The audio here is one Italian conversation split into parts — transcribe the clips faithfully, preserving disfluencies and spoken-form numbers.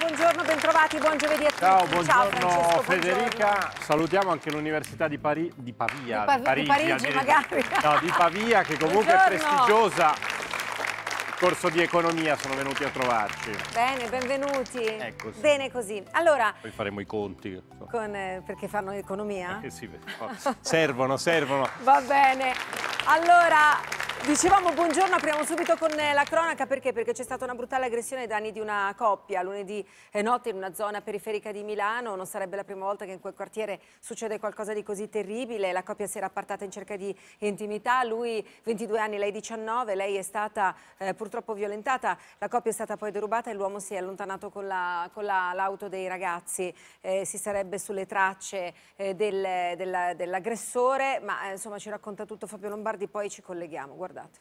buongiorno, bentrovati, buon giovedì a tutti. Ciao, buongiorno Ciao, Federica. Buongiorno. Salutiamo anche l'Università di, Pari... di Pavia, di, pa di Parigi, di Parigi magari. No, di Pavia, che comunque buongiorno. è prestigiosa. Il corso di economia, sono venuti a trovarci. Bene, benvenuti. Ecco, sì. Bene così. Allora, poi faremo i conti. con, eh, perché fanno economia? Eh sì, servono, servono. Va bene. Allora, dicevamo buongiorno, apriamo subito con la cronaca. Perché? Perché c'è stata una brutale aggressione ai danni di una coppia lunedì notte in una zona periferica di Milano. Non sarebbe la prima volta che in quel quartiere succede qualcosa di così terribile. La coppia si era appartata in cerca di intimità, lui ventidue anni, lei diciannove, lei è stata eh, purtroppo violentata, la coppia è stata poi derubata e l'uomo si è allontanato con la, con la, l'auto dei ragazzi. Eh, si sarebbe sulle tracce eh, del, della, dell'aggressore, ma eh, insomma ci racconta tutto Fabio Lombardi, poi ci colleghiamo, guardate.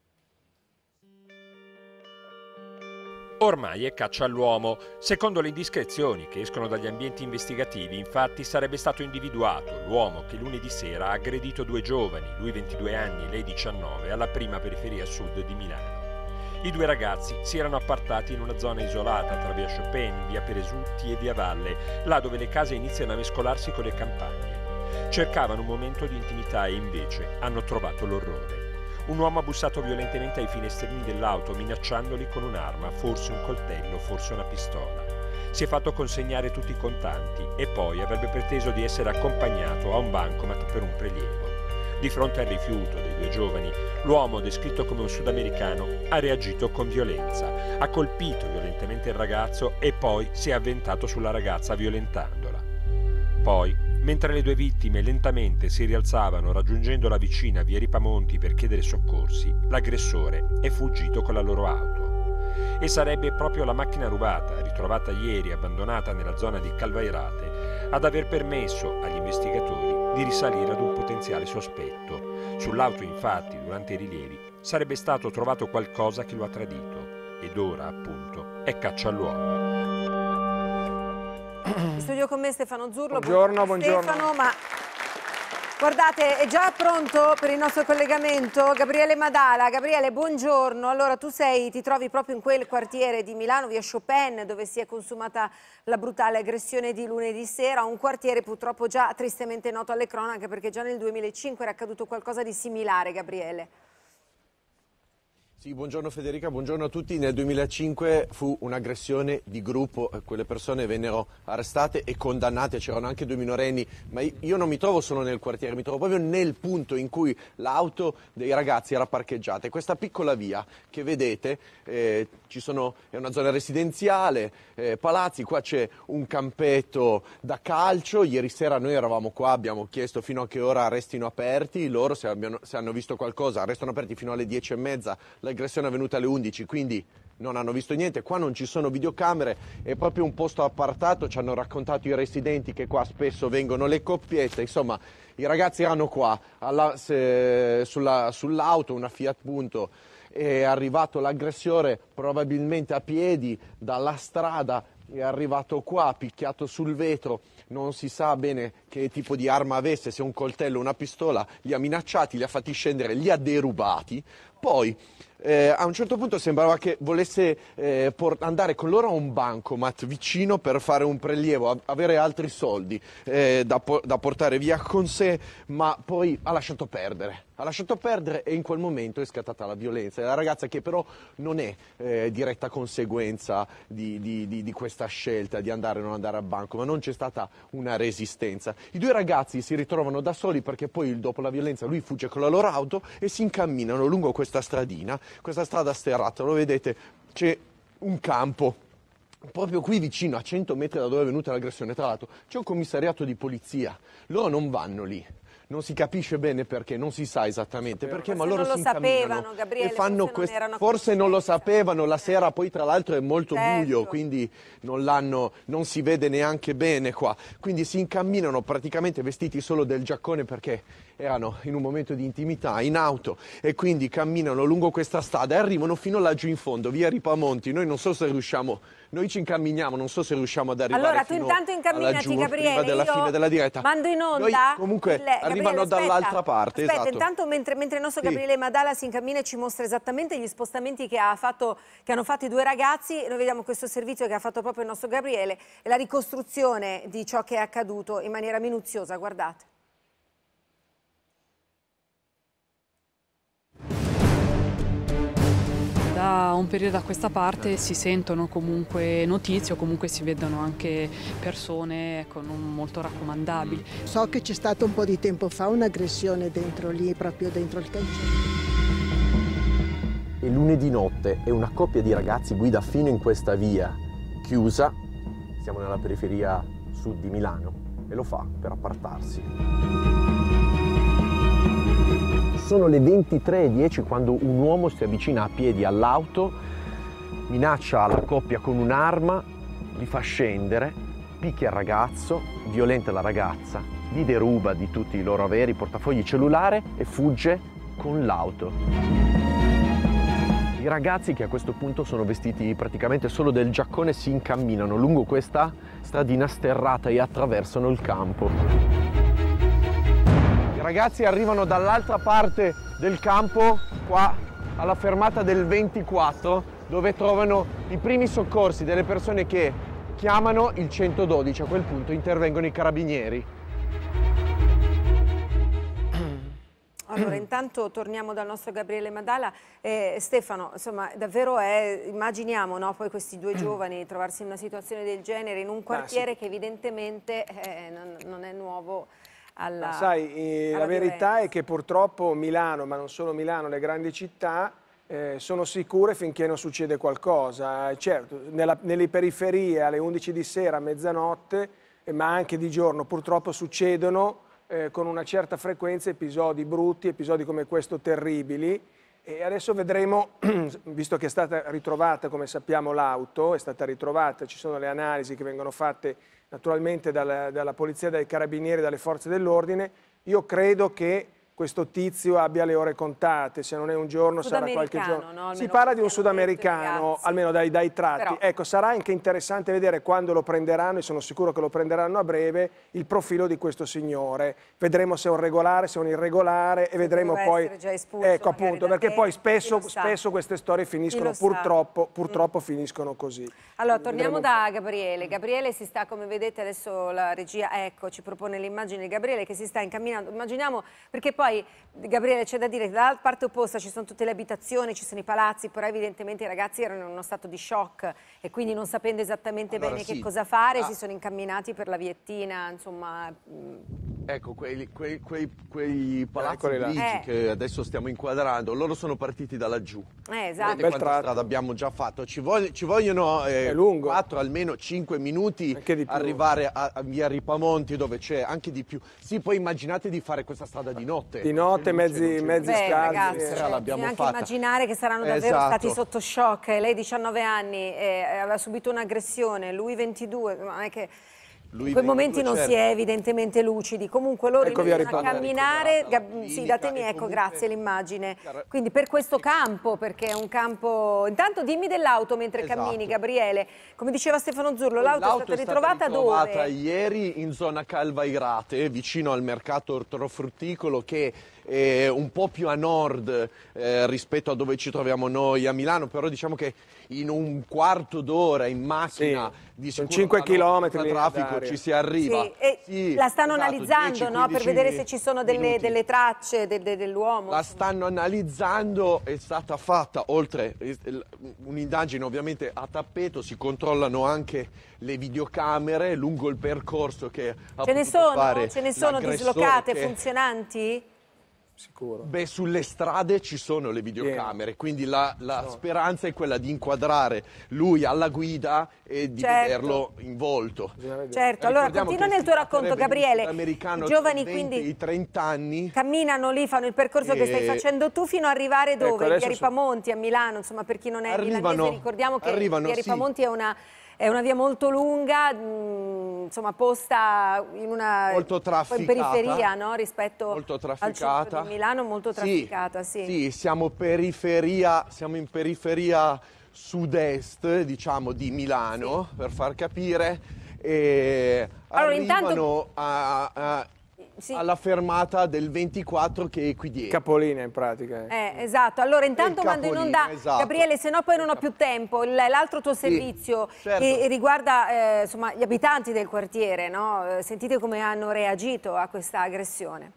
Ormai è caccia all'uomo. Secondo le indiscrezioni che escono dagli ambienti investigativi, infatti, sarebbe stato individuato l'uomo che lunedì sera ha aggredito due giovani, lui ventidue anni, lei diciannove, alla prima periferia sud di Milano. I due ragazzi si erano appartati in una zona isolata tra via Chopin, via Peresutti e via Valle, là dove le case iniziano a mescolarsi con le campagne. Cercavano un momento di intimità e invece hanno trovato l'orrore. Un uomo ha bussato violentemente ai finestrini dell'auto, minacciandoli con un'arma, forse un coltello, forse una pistola. Si è fatto consegnare tutti i contanti e poi avrebbe preteso di essere accompagnato a un bancomat per un prelievo. Di fronte al rifiuto dei due giovani, l'uomo, descritto come un sudamericano, ha reagito con violenza. Ha colpito violentemente il ragazzo e poi si è avventato sulla ragazza violentandola. Poi, mentre le due vittime lentamente si rialzavano raggiungendo la vicina via Ripamonti per chiedere soccorsi, l'aggressore è fuggito con la loro auto. E sarebbe proprio la macchina rubata, ritrovata ieri abbandonata nella zona di Calvairate, ad aver permesso agli investigatori di risalire ad un potenziale sospetto. Sull'auto, infatti, durante i rilievi, sarebbe stato trovato qualcosa che lo ha tradito. Ed ora, appunto, è caccia all'uomo. In studio con me Stefano Zurlo. Buongiorno, buongiorno. Stefano, ma guardate, è già pronto per il nostro collegamento Gabriele Madala. Gabriele, buongiorno. Allora, tu sei, ti trovi proprio in quel quartiere di Milano, via Chopin, dove si è consumata la brutale aggressione di lunedì sera, un quartiere purtroppo già tristemente noto alle cronache, perché già nel duemilacinque era accaduto qualcosa di similare, Gabriele. Sì, buongiorno Federica, buongiorno a tutti. Nel duemilacinque fu un'aggressione di gruppo, quelle persone vennero arrestate e condannate, c'erano anche due minorenni, ma io non mi trovo solo nel quartiere, mi trovo proprio nel punto in cui l'auto dei ragazzi era parcheggiata. E questa piccola via che vedete, eh, ci sono, è una zona residenziale, eh, palazzi, qua c'è un campetto da calcio, ieri sera noi eravamo qua, abbiamo chiesto fino a che ora restino aperti, loro se, abbiano, se hanno visto qualcosa restano aperti fino alle dieci e mezza. L'aggressione è avvenuta alle undici, quindi non hanno visto niente. Qua non ci sono videocamere, è proprio un posto appartato. Ci hanno raccontato i residenti che qua spesso vengono le coppiette. Insomma, i ragazzi erano qua alla, se, sulla, sull'auto, una Fiat Punto. È arrivato l'aggressore probabilmente a piedi dalla strada, è arrivato qua, ha picchiato sul vetro, non si sa bene che tipo di arma avesse, se un coltello o una pistola, li ha minacciati, li ha fatti scendere, li ha derubati. Poi eh, a un certo punto sembrava che volesse eh, andare con loro a un bancomat vicino per fare un prelievo, avere altri soldi eh, da, po da portare via con sé, ma poi ha lasciato perdere. Ha lasciato perdere e in quel momento è scattata la violenza. La ragazza che però non è eh, diretta conseguenza di, di, di, di questa scelta di andare o non andare al banco, ma non c'è stata una resistenza. I due ragazzi si ritrovano da soli perché poi dopo la violenza lui fugge con la loro auto e si incamminano lungo questa stradina, questa strada sterrata, lo vedete, c'è un campo. Proprio qui vicino, a cento metri da dove è venuta l'aggressione, tra l'altro, c'è un commissariato di polizia. Loro non vanno lì. Non si capisce bene perché, non si sa esattamente perché, forse ma loro non si lo sapevano, incamminano Gabriele, e fanno forse, quest... non, erano forse non lo sapevano, la sera poi tra l'altro è molto certo. buio, quindi non, l'hanno, non si vede neanche bene qua, quindi si incamminano praticamente vestiti solo del giaccone perché erano in un momento di intimità in auto e quindi camminano lungo questa strada e arrivano fino laggiù in fondo, via Ripamonti. Noi non so se riusciamo noi ci incamminiamo, non so se riusciamo ad arrivare allora, tu fino intanto incamminati, alla giù, Gabriele, prima della io fine della diretta. Mando in onda. Noi, comunque il, arrivano dall'altra parte. Aspetta, esatto. intanto mentre, mentre il nostro Sì. Gabriele Madala si incammina e ci mostra esattamente gli spostamenti che, ha fatto, che hanno fatto i due ragazzi, noi vediamo questo servizio che ha fatto proprio il nostro Gabriele e la ricostruzione di ciò che è accaduto in maniera minuziosa, guardate. Da un periodo a questa parte si sentono comunque notizie o comunque si vedono anche persone ecco, non molto raccomandabili. So che c'è stato un po' di tempo fa un'aggressione dentro lì, proprio dentro il cancello. E lunedì notte e una coppia di ragazzi guida fino in questa via chiusa, siamo nella periferia sud di Milano, e lo fa per appartarsi. Sono le ventitré e dieci quando un uomo si avvicina a piedi all'auto, minaccia la coppia con un'arma, li fa scendere, picchia il ragazzo, violenta la ragazza, li deruba di tutti i loro averi, portafogli, cellulare e fugge con l'auto. I ragazzi, che a questo punto sono vestiti praticamente solo del giaccone, si incamminano lungo questa stradina sterrata e attraversano il campo. I ragazzi arrivano dall'altra parte del campo, qua alla fermata del ventiquattro, dove trovano i primi soccorsi delle persone che chiamano il centododici. A quel punto intervengono i carabinieri. Allora, intanto torniamo dal nostro Gabriele Madala. Eh, Stefano, insomma, davvero è, immaginiamo, no, poi questi due giovani trovarsi in una situazione del genere in un quartiere ah, sì. che evidentemente eh, non, non è nuovo. Alla, ma sai, eh, la verità violenza. È che purtroppo Milano, ma non solo Milano, le grandi città eh, sono sicure finché non succede qualcosa. Certo, nella, nelle periferie alle undici di sera, a mezzanotte, eh, ma anche di giorno, purtroppo succedono eh, con una certa frequenza episodi brutti, episodi come questo terribili. E adesso vedremo, visto che è stata ritrovata, come sappiamo, l'auto, è stata ritrovata, ci sono le analisi che vengono fatte naturalmente dalla, dalla polizia, dai carabinieri, dalle forze dell'ordine. Io credo che questo tizio abbia le ore contate, se non è un giorno sarà qualche giorno. No? Si parla di un sudamericano, almeno dai, dai tratti. Però... Ecco, sarà anche interessante vedere quando lo prenderanno, e sono sicuro che lo prenderanno a breve, il profilo di questo signore. Vedremo se è un regolare, se è un irregolare e se vedremo poi... Già espulso, ecco appunto, perché te, poi spesso, spesso queste storie finiscono, purtroppo, purtroppo mm. finiscono così. Allora, torniamo vedremo... da Gabriele. Gabriele si sta, come vedete adesso la regia, ecco, ci propone l'immagine di Gabriele che si sta incamminando. Immaginiamo, perché poi Gabriele, c'è da dire che dalla parte opposta ci sono tutte le abitazioni, ci sono i palazzi, però evidentemente i ragazzi erano in uno stato di shock e quindi non sapendo esattamente allora, bene sì. che cosa fare ah. si sono incamminati per la viettina, insomma. Ecco, quei, quei, quei, quei palazzi eh, grigi eh. che adesso stiamo inquadrando, loro sono partiti da laggiù. Eh, esatto. Vedete quanta strada abbiamo già fatto? Ci, voglio, ci vogliono eh, quattro, almeno cinque minuti arrivare a, a via Ripamonti, dove c'è anche di più. Sì, poi immaginate di fare questa strada di notte. Di notte, mezzi, mezzi Beh, scarsi. Ragazzi, eh. cioè, bisogna anche fatta. immaginare che saranno davvero esatto. stati sotto shock. Lei diciannove anni, eh, aveva subito un'aggressione, lui ventidue, non è che... Lui in quei momenti non certo. si è evidentemente lucidi, comunque loro ecco iniziano a camminare, sì, datemi, ecco, comunque... grazie l'immagine, quindi per questo campo, perché è un campo, intanto dimmi dell'auto mentre esatto. cammini Gabriele, come diceva Stefano Zurlo, l'auto è stata ritrovata dove? È stata ieri in zona Calvairate, vicino al mercato ortofrutticolo, che è un po' più a nord eh, rispetto a dove ci troviamo noi a Milano, però diciamo che in un quarto d'ora in macchina sì. di sicuro cinque chilometri di traffico ci si arriva. Sì. E sì, la stanno esatto, analizzando dieci, no? per vedere se ci sono delle, delle tracce de, de, dell'uomo. La stanno analizzando, è stata fatta, oltre un'indagine ovviamente a tappeto, si controllano anche le videocamere lungo il percorso che ha Ce ne sono? fare Ce ne sono dislocate, che... funzionanti? Sicuro. Beh, sulle strade ci sono le videocamere, yeah. quindi la, la no. speranza è quella di inquadrare lui alla guida e di certo. vederlo in volto. Certo, allora continua nel tuo racconto, Gabriele. I giovani quindi i trenta anni camminano lì, fanno il percorso e... che stai facendo tu fino ad arrivare dove? Ecco, via Ripamonti, a Milano, insomma, per chi non è arrivano, milanese ricordiamo che arrivano, via Ripamonti sì. è una... È una via molto lunga, mh, insomma posta in una molto trafficata, in periferia, no? Rispetto molto al centro di Milano, molto trafficata, sì. Sì, sì siamo periferia, siamo in periferia sud-est, diciamo, di Milano, sì, per far capire, e allora, arrivano intanto... a, a, sì, alla fermata del ventiquattro che è qui dietro. Capolinea in pratica. Eh, esatto, allora intanto mando in onda, esatto. Gabriele, se no poi non ho più tempo, l'altro tuo servizio, sì, certo, che riguarda eh, insomma, gli abitanti del quartiere, no? Sentite come hanno reagito a questa aggressione.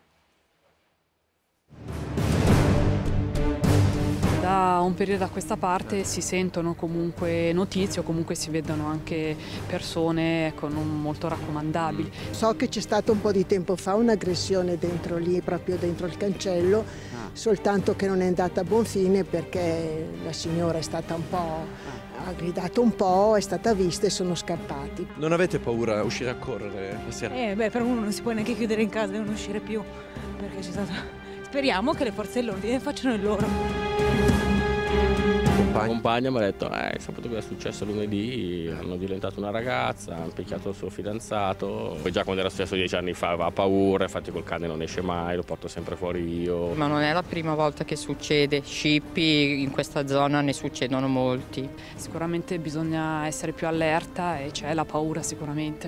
Da un periodo a questa parte si sentono comunque notizie o comunque si vedono anche persone ecco, non molto raccomandabili. So che c'è stato un po' di tempo fa un'aggressione dentro lì, proprio dentro il cancello, ah. soltanto che non è andata a buon fine perché la signora è stata un po', ha gridato un po', è stata vista e sono scappati. Non avete paura a uscire a correre la sera? Eh beh, però uno non si può neanche chiudere in casa e non uscire più, perché c'è stato... Speriamo che le forze dell'ordine facciano il loro. La compagna mi ha detto, eh, hai saputo cosa è successo lunedì? Hanno violentato una ragazza, hanno picchiato il suo fidanzato. Poi già quando era successo dieci anni fa aveva paura, infatti col cane non esce mai, lo porto sempre fuori io. Ma non è la prima volta che succede, scippi in questa zona ne succedono molti. Sicuramente bisogna essere più allerta e c'è la paura sicuramente.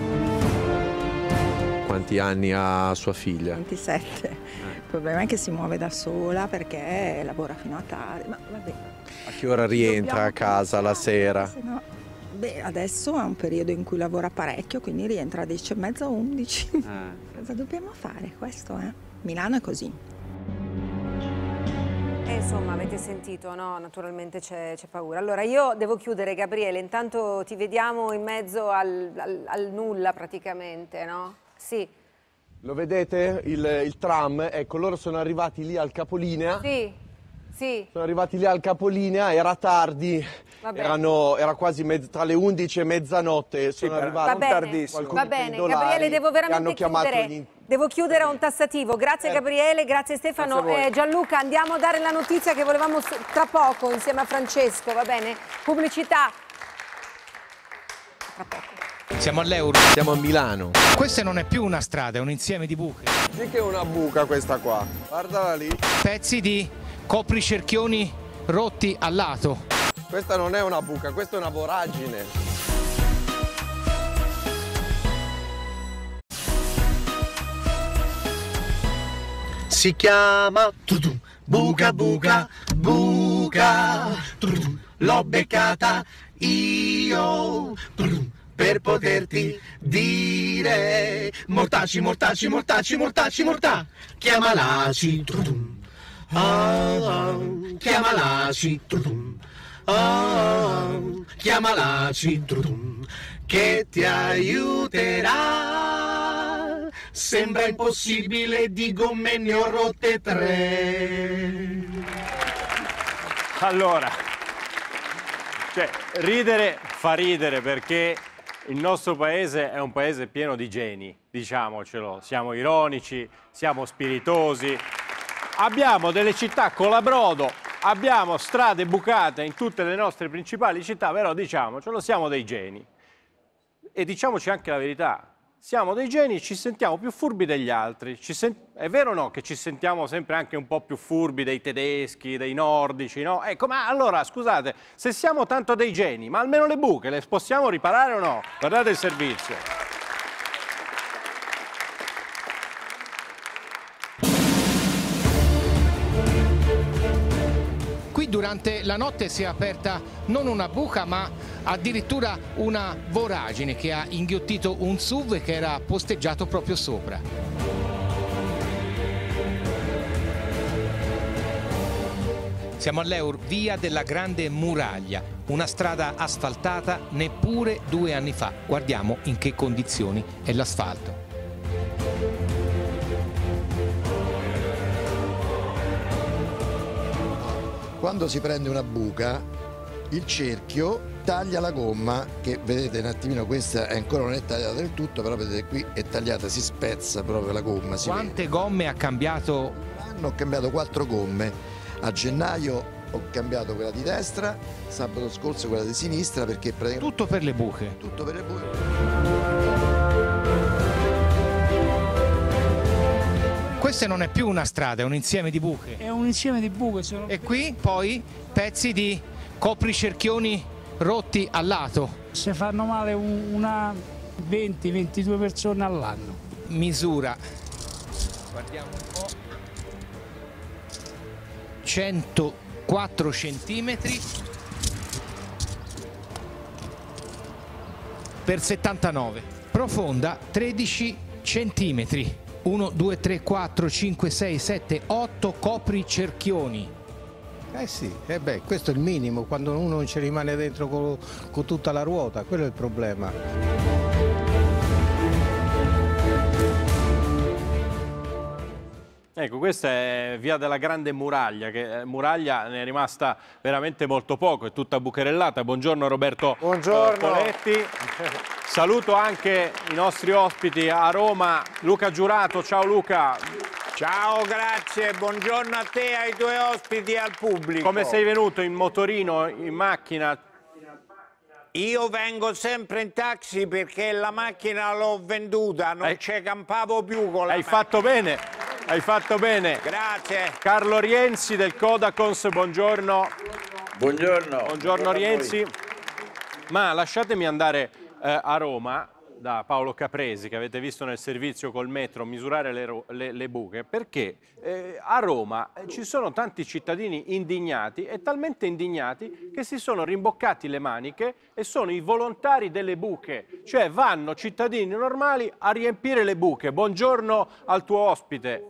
Quanti anni ha sua figlia? ventisette. Il problema è che si muove da sola perché lavora fino a tardi. Ma vabbè. A che ora rientra a casa la sera? No. Beh, adesso è un periodo in cui lavora parecchio, quindi rientra a dieci e mezza, undici. Ah. Cosa dobbiamo fare? Questo è. Milano è così. E insomma, avete sentito, no? Naturalmente c'è paura. Allora, io devo chiudere, Gabriele. Intanto ti vediamo in mezzo al, al, al nulla praticamente, no? Sì. Lo vedete? Il, il tram, ecco, loro sono arrivati lì al capolinea. Sì, sì. Sono arrivati lì al capolinea, era tardi, erano, era quasi mezz, tra le undici e mezzanotte. Sono sì, arrivati va bene, va bene. Gabriele, devo veramente chiudere. Gli... Devo chiudere a un tassativo. Grazie certo. Gabriele, grazie Stefano. Grazie eh, Gianluca, andiamo a dare la notizia che volevamo tra poco insieme a Francesco, va bene? Pubblicità. Tra poco. Siamo all'Euro. Siamo a Milano. Questa non è più una strada, è un insieme di buche. Sì che è una buca questa qua. Guardala lì. Pezzi di copricerchioni rotti al lato. Questa non è una buca, questa è una voragine. Si chiama buca buca buca. L'ho beccata io. Per poterti dire mortacci, mortacci, mortacci, mortacci, mortà. Chiamalaci, ah, chiamalaci, ah, chiamalaci, che ti aiuterà. Sembra impossibile, di gomme ne ho rotte tre. Allora, cioè, ridere fa ridere perché il nostro paese è un paese pieno di geni, diciamocelo, siamo ironici, siamo spiritosi, abbiamo delle città colabrodo, abbiamo strade bucate in tutte le nostre principali città, però diciamocelo, siamo dei geni. E diciamoci anche la verità, siamo dei geni, ci sentiamo più furbi degli altri, ci è vero o no che ci sentiamo sempre anche un po' più furbi dei tedeschi, dei nordici, no? Ecco, ma allora, scusate, se siamo tanto dei geni, ma almeno le buche le possiamo riparare o no? Guardate il servizio. Qui durante la notte si è aperta non una buca ma addirittura una voragine che ha inghiottito un S U V che era posteggiato proprio sopra. Siamo all'Eur, via della Grande Muraglia, una strada asfaltata neppure due anni fa. Guardiamo in che condizioni è l'asfalto. Quando si prende una buca, il cerchio taglia la gomma, che vedete un attimino, questa è ancora non è tagliata del tutto, però vedete qui è tagliata, si spezza proprio la gomma. Quante vede. gomme ha cambiato? Ho cambiato quattro gomme, a gennaio ho cambiato quella di destra, sabato scorso quella di sinistra, perché praticamente... Tutto per le buche? Tutto per le buche. Questa non è più una strada, è un insieme di buche. È un insieme di buche. Sono... E qui poi pezzi di copricerchioni rotti al lato. Se fanno male un, una venti ventidue persone all'anno. Misura, guardiamo un po', centoquattro centimetri per settantanove, profonda tredici centimetri, uno, due, tre, quattro, cinque, sei, sette, otto copricerchioni. Eh sì, eh beh, questo è il minimo, quando uno non ci rimane dentro con, con tutta la ruota, quello è il problema. Ecco, questa è via della Grande Muraglia, che muraglia ne è rimasta veramente molto poco, è tutta bucherellata. Buongiorno Roberto Buongiorno. Poletti. Saluto anche i nostri ospiti a Roma, Luca Giurato. Ciao Luca. Ciao, grazie, buongiorno a te, ai tuoi ospiti e al pubblico. Come sei venuto? In motorino, in macchina? Io vengo sempre in taxi perché la macchina l'ho venduta, non hai... ci campavo più con la Hai macchina. fatto bene, hai fatto bene. Grazie. Carlo Rienzi del Codacons, buongiorno. Buongiorno. Buongiorno Rienzi. Ma lasciatemi andare eh, a Roma da Paolo Capresi, che avete visto nel servizio col metro misurare le, le, le buche, perché eh, a Roma ci sono tanti cittadini indignati e talmente indignati che si sono rimboccati le maniche e sono i volontari delle buche, cioè vanno cittadini normali a riempire le buche. Buongiorno al tuo ospite.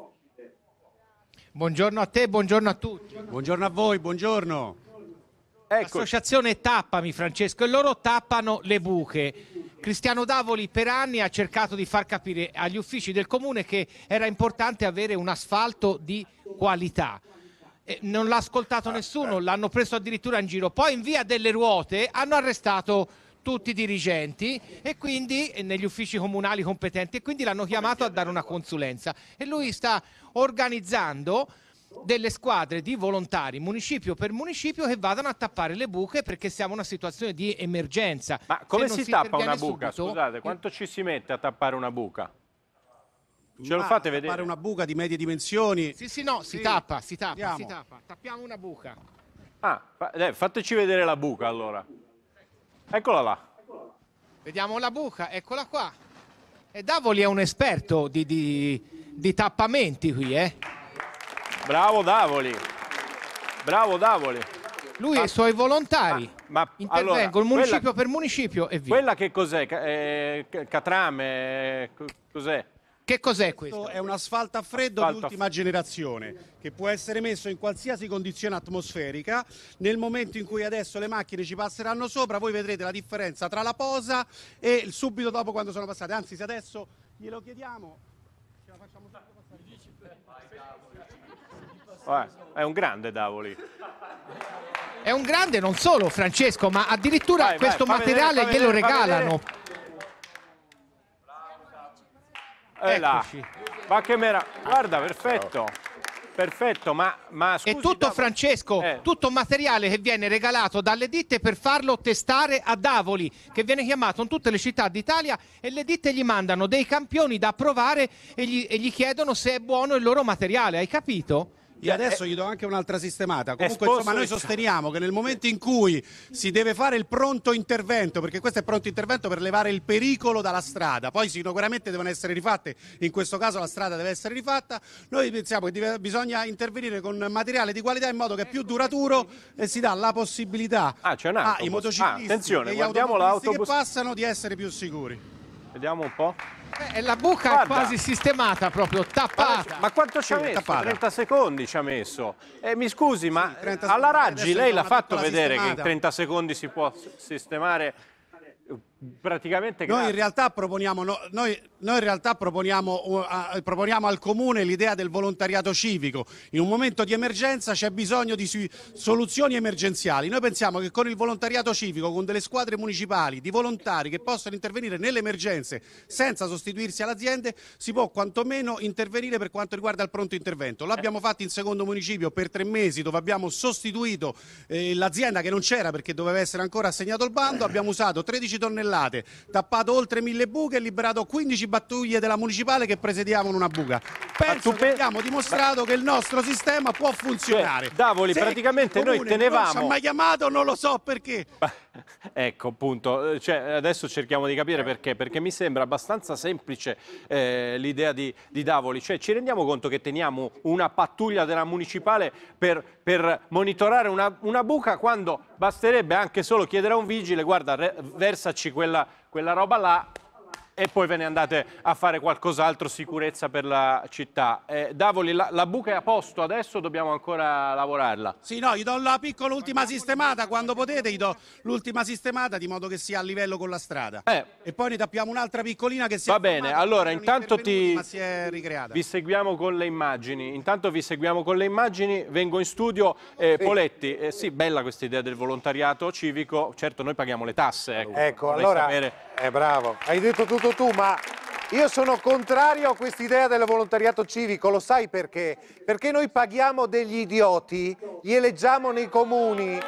Buongiorno a te, buongiorno a tutti. Buongiorno a voi, buongiorno. Ecco. L'associazione Tappami, Francesco, e loro tappano le buche. Cristiano Davoli per anni ha cercato di far capire agli uffici del comune che era importante avere un asfalto di qualità. E non l'ha ascoltato nessuno, l'hanno preso addirittura in giro. Poi in via delle Ruote hanno arrestato tutti i dirigenti e quindi e negli uffici comunali competenti e quindi l'hanno chiamato a dare una consulenza. E lui sta organizzando delle squadre di volontari municipio per municipio che vadano a tappare le buche perché siamo in una situazione di emergenza. Ma come si, si, si tappa una buca? Subito, Scusate, quanto ci si mette a tappare una buca? Ce lo Ma fate vedere? Tappare una buca di medie dimensioni. Sì, sì, no, si sì. tappa, si tappa, Andiamo. si tappa. Tappiamo una buca. Ah, fa- eh, fateci vedere la buca allora. Eccola là. Vediamo la buca, eccola qua. E Davoli è un esperto di, di, di tappamenti qui, eh. Bravo Davoli, bravo Davoli. Lui e i suoi volontari ma, ma, intervengono allora, municipio quella, per municipio e via. Quella che cos'è? Eh, Catrame? Cos'è? Che cos'è questo? Questo è un asfalto a freddo Asfalto di ultima generazione che può essere messo in qualsiasi condizione atmosferica. Nel momento in cui adesso le macchine ci passeranno sopra, voi vedrete la differenza tra la posa e subito dopo quando sono passate. Anzi, se adesso glielo chiediamo, ce la facciamo subito passare. È un grande Davoli. È un grande non solo Francesco, ma addirittura vai, questo vai, materiale vedere, glielo vedere, regalano. E là. Ma che meraviglia. Guarda, perfetto. Perfetto, ma, ma scusi, È tutto Davoli. Francesco, Eh. tutto materiale che viene regalato dalle ditte per farlo testare a Davoli, che viene chiamato in tutte le città d'Italia e le ditte gli mandano dei campioni da provare e gli, e gli chiedono se è buono il loro materiale, hai capito? Io adesso gli do anche un'altra sistemata. Comunque, sponsor- insomma, noi sosteniamo che nel momento in cui si deve fare il pronto intervento, perché questo è pronto intervento per levare il pericolo dalla strada, poi sicuramente devono essere rifatte, in questo caso la strada deve essere rifatta, noi pensiamo che deve- bisogna intervenire con materiale di qualità in modo che è più duraturo e si dà la possibilità Ah, c'è un ai autobus. motociclisti Ah, attenzione, e agli guardiamo automobilisti che l'autobus. passano di essere più sicuri. Vediamo un po'. Eh, la buca Guarda. è quasi sistemata, proprio tappata. Ma, ma quanto ci ha Sì, è messo? tappata. trenta secondi ci ha messo. Eh, mi scusi, ma trenta alla secondi. Raggi Adesso lei gli do l'ha una fatto piccola vedere che in sistemata. trenta secondi si può s- sistemare eh, praticamente Noi in gratis. realtà proponiamo, no, noi, noi in realtà proponiamo, uh, uh, proponiamo al Comune l'idea del volontariato civico. In un momento di emergenza c'è bisogno di si- soluzioni emergenziali. Noi pensiamo che con il volontariato civico, con delle squadre municipali, di volontari che possono intervenire nelle emergenze senza sostituirsi alle aziende, si può quantomeno intervenire per quanto riguarda il pronto intervento. L'abbiamo fatto in secondo municipio per tre mesi dove abbiamo sostituito eh, l'azienda che non c'era perché doveva essere ancora assegnato il bando, abbiamo usato tredici tonnellate, tappato oltre mille buche e liberato quindici battuglie della municipale che presidiavano una buca. penso tu che pe- abbiamo dimostrato che il nostro sistema può funzionare. Cioè, Davoli, Se praticamente il noi comune tenevamo... non ci ha mai chiamato, non lo so perché. Ecco, appunto, cioè, adesso cerchiamo di capire perché, perché mi sembra abbastanza semplice eh, l'idea di, di Davoli, cioè ci rendiamo conto che teniamo una pattuglia della municipale per, per monitorare una, una buca quando basterebbe anche solo chiedere a un vigile, guarda, re, versaci quella, quella roba là, e poi ve ne andate a fare qualcos'altro, sicurezza per la città. Eh, Davoli, la, la buca è a posto, adesso dobbiamo ancora lavorarla. Sì, no, gli do la piccola ultima sistemata, quando potete gli do l'ultima sistemata di modo che sia a livello con la strada. Eh. E poi ne tappiamo un'altra piccolina che si è Va bene, fermata, allora non intanto ti ma si è ricreata. vi seguiamo con le immagini. Intanto vi seguiamo con le immagini, vengo in studio. Eh, Sì. Poletti, eh, sì, bella questa idea del volontariato civico, certo noi paghiamo le tasse. Ecco, Ecco, vorrei allora, sapere- è bravo, hai detto tutto tu, ma io sono contrario a quest'idea del volontariato civico, lo sai perché? Perché noi paghiamo degli idioti, li eleggiamo nei comuni,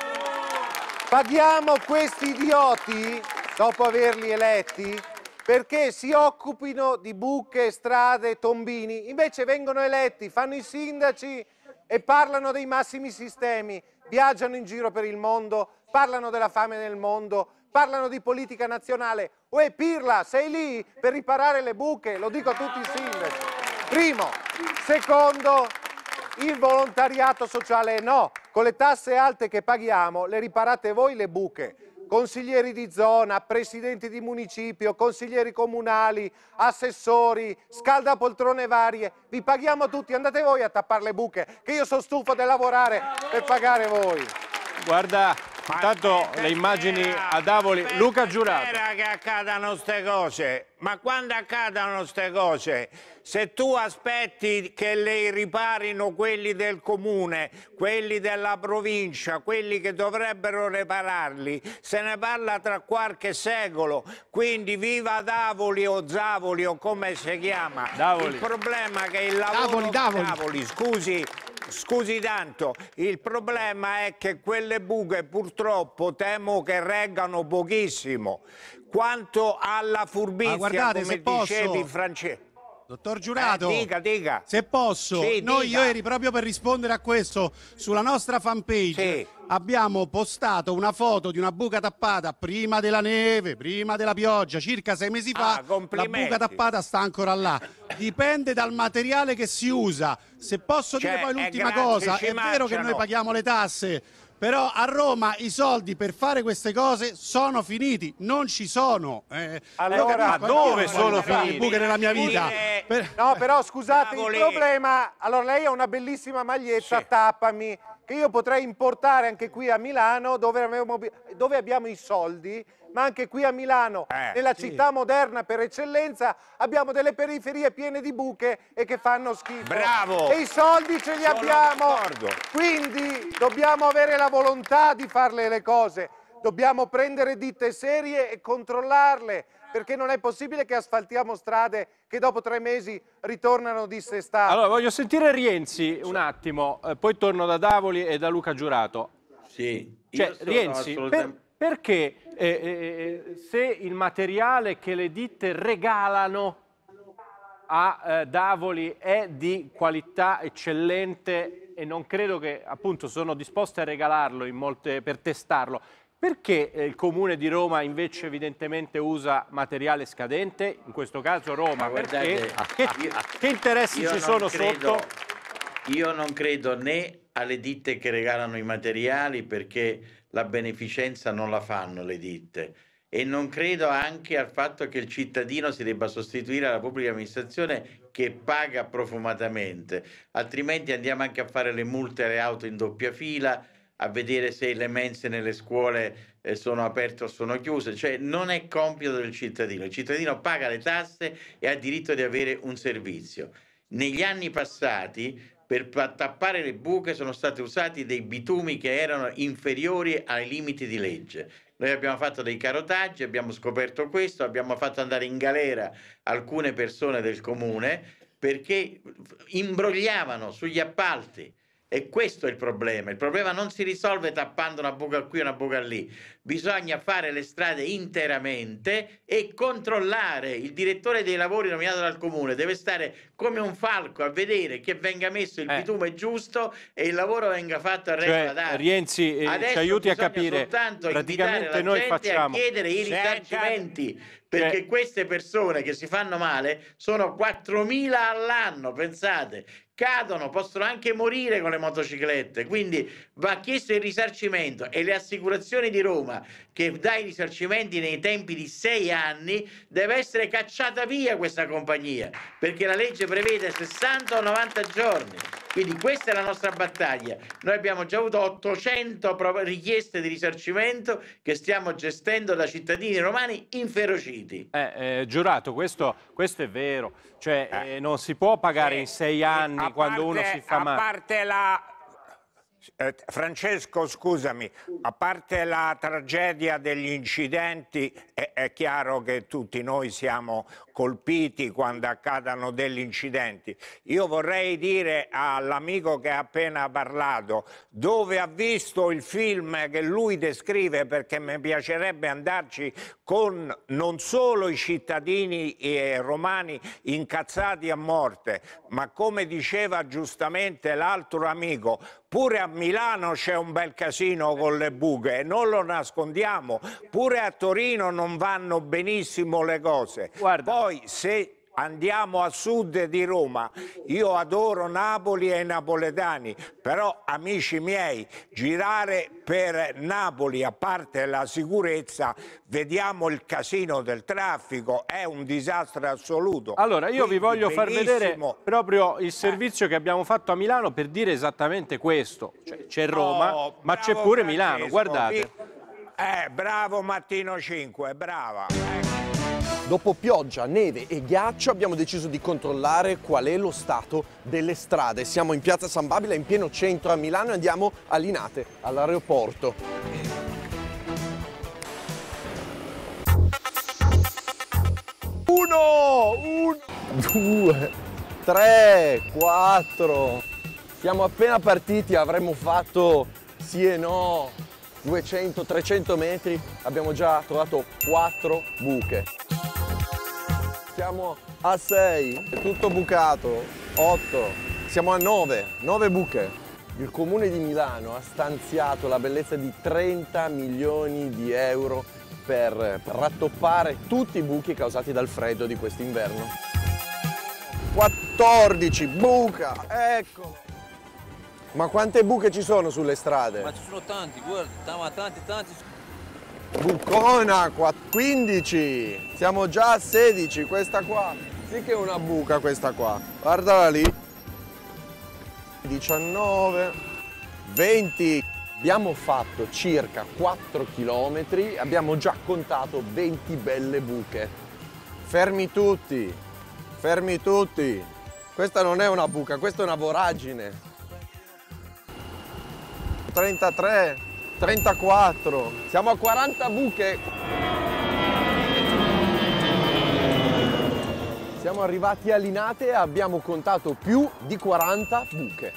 paghiamo questi idioti, dopo averli eletti, perché si occupino di buche, strade, tombini, invece vengono eletti, fanno i sindaci e parlano dei massimi sistemi, viaggiano in giro per il mondo, parlano della fame nel mondo, parlano di politica nazionale. Uè Pirla, sei lì per riparare le buche, lo dico a tutti i sindaci. Primo. Secondo, il volontariato sociale no, con le tasse alte che paghiamo le riparate voi le buche. Consiglieri di zona, presidenti di municipio, consiglieri comunali, assessori, scaldapoltrone varie, vi paghiamo tutti, andate voi a tappare le buche, che io sono stufo di lavorare per pagare voi. Guarda, intanto le immagini a Davoli. Luca Giurato. Spera che accadano ste cose, ma quando accadano ste cose, se tu aspetti che le riparino quelli del comune, quelli della provincia, quelli che dovrebbero ripararli, se ne parla tra qualche secolo, quindi viva Davoli o Zavoli o come si chiama. Davoli. Il problema è che il lavoro Davoli, Davoli. Davoli, scusi, Scusi tanto, il problema è che quelle buche purtroppo temo che reggano pochissimo. Quanto alla furbizia, Ma guardate, come se posso- dicevi Francesco. Dottor Giurato, Eh, dica, dica. se posso, Sì, noi dica. ieri proprio per rispondere a questo, sulla nostra fanpage Sì. abbiamo postato una foto di una buca tappata prima della neve, prima della pioggia, circa sei mesi fa. Ah, La complimenti. buca tappata sta ancora là. Dipende dal materiale che si usa. Se posso Cioè, dire poi eh, l'ultima grazie, cosa, ci è vero che marciano. noi paghiamo le tasse, però a Roma i soldi per fare queste cose sono finiti, non ci sono. Eh, Allora, io capisco, ma anch'io dove voglio sono fare le finiti? buche nella mia vita. Eh, Per- No, però scusate, il Davoli. problema... Allora, lei ha una bellissima maglietta, tappami, che io potrei importare anche qui a Milano, dove, avevamo- dove abbiamo i soldi, ma anche qui a Milano, Eh, nella sì. città moderna per eccellenza, abbiamo delle periferie piene di buche e che fanno schifo. Bravo. E i soldi ce li Sono abbiamo. d'accordo. Quindi dobbiamo avere la volontà di farle le cose. Dobbiamo prendere ditte serie e controllarle, perché non è possibile che asfaltiamo strade che dopo tre mesi ritornano dissestate. Allora, voglio sentire Rienzi un attimo, eh, poi torno da Davoli e da Luca Giurato. Sì, Cioè, io sono Rienzi, assolutamente... per- perché eh, eh, se il materiale che le ditte regalano a eh, Davoli è di qualità eccellente e non credo che appunto sono disposte a regalarlo in molte, per testarlo, perché eh, il Comune di Roma invece evidentemente usa materiale scadente, in questo caso Roma, Ma perché? guardate, Che, io- che interessi io ci non sono credo- sotto? Io non credo né alle ditte che regalano i materiali, perché la beneficenza non la fanno le ditte, e non credo anche al fatto che il cittadino si debba sostituire alla pubblica amministrazione che paga profumatamente, altrimenti andiamo anche a fare le multe alle auto in doppia fila, a vedere se le mense nelle scuole eh, sono aperte o sono chiuse. Cioè non è compito del cittadino, il cittadino paga le tasse e ha diritto di avere un servizio. Negli anni passati per pa- tappare le buche sono stati usati dei bitumi che erano inferiori ai limiti di legge. Noi abbiamo fatto dei carotaggi, abbiamo scoperto questo, abbiamo fatto andare in galera alcune persone del comune perché imbrogliavano sugli appalti. E questo è il problema. Il problema non si risolve tappando una buca qui e una buca lì. Bisogna fare le strade interamente e controllare. Il direttore dei lavori nominato dal comune deve stare come un falco a vedere che venga messo il Eh. bitume giusto e il lavoro venga fatto a regola Cioè, d'arte. Rienzi, eh, ci Adesso aiuti a bisogna capire, soltanto praticamente invitare la noi gente facciamo... a chiedere i Senta- risarcimenti, perché Cioè- queste persone che si fanno male sono quattromila all'anno, pensate, cadono, possono anche morire con le motociclette, quindi va chiesto il risarcimento e le assicurazioni di Roma che dà i risarcimenti nei tempi di sei anni deve essere cacciata via questa compagnia, perché la legge prevede sessanta o novanta giorni. Quindi questa è la nostra battaglia. Noi abbiamo già avuto ottocento prov- richieste di risarcimento che stiamo gestendo da cittadini romani inferociti. Eh, eh, giurato, questo, questo è vero, cioè eh, non si può pagare in sei anni A quando parte- uno si fa a male. parte la... eh, Francesco, scusami, a parte la tragedia degli incidenti, è, è chiaro che tutti noi siamo colpiti quando accadono degli incidenti. Io vorrei dire all'amico che ha appena parlato, dove ha visto il film che lui descrive, perché mi piacerebbe andarci con non solo i cittadini eh, romani incazzati a morte, ma come diceva giustamente l'altro amico, pure a Milano c'è un bel casino con le buche, non lo nascondiamo, pure a Torino non vanno benissimo le cose. Guarda. Poi se andiamo a sud di Roma, io adoro Napoli e i napoletani, però amici miei, girare per Napoli, a parte la sicurezza, vediamo il casino del traffico, è un disastro assoluto. Allora, io vi Quindi voglio far vedere benissimo. proprio il servizio che abbiamo fatto a Milano per dire esattamente questo. Cioè, c'è Roma, Oh, ma c'è bravo pure Francesco, Milano, guardate. vi- Eh, bravo Mattino cinque, brava. Ecco. Dopo pioggia, neve e ghiaccio abbiamo deciso di controllare qual è lo stato delle strade. Siamo in piazza San Babila, in pieno centro a Milano, e andiamo a Linate, all'aeroporto. Uno, un, due, tre, quattro. Siamo appena partiti, avremmo fatto sì e no duecento trecento metri, abbiamo già trovato quattro buche. Siamo a sei, è tutto bucato, otto, siamo a nove, nove buche. Il comune di Milano ha stanziato la bellezza di trenta milioni di euro per rattoppare tutti i buchi causati dal freddo di quest'inverno. quattordici, buca, ecco. Ma quante buche ci sono sulle strade? Ma ci sono tanti, guarda, tanti, tanti. Bucona, quindici, siamo già a sedici, questa qua, sì che è una buca questa qua, guardala lì, diciannove, venti, abbiamo fatto circa quattro chilometri, abbiamo già contato venti belle buche, fermi tutti, fermi tutti, questa non è una buca, questa è una voragine, trentatré, trentaquattro, siamo a quaranta buche. Siamo arrivati a Linate e abbiamo contato più di quaranta buche.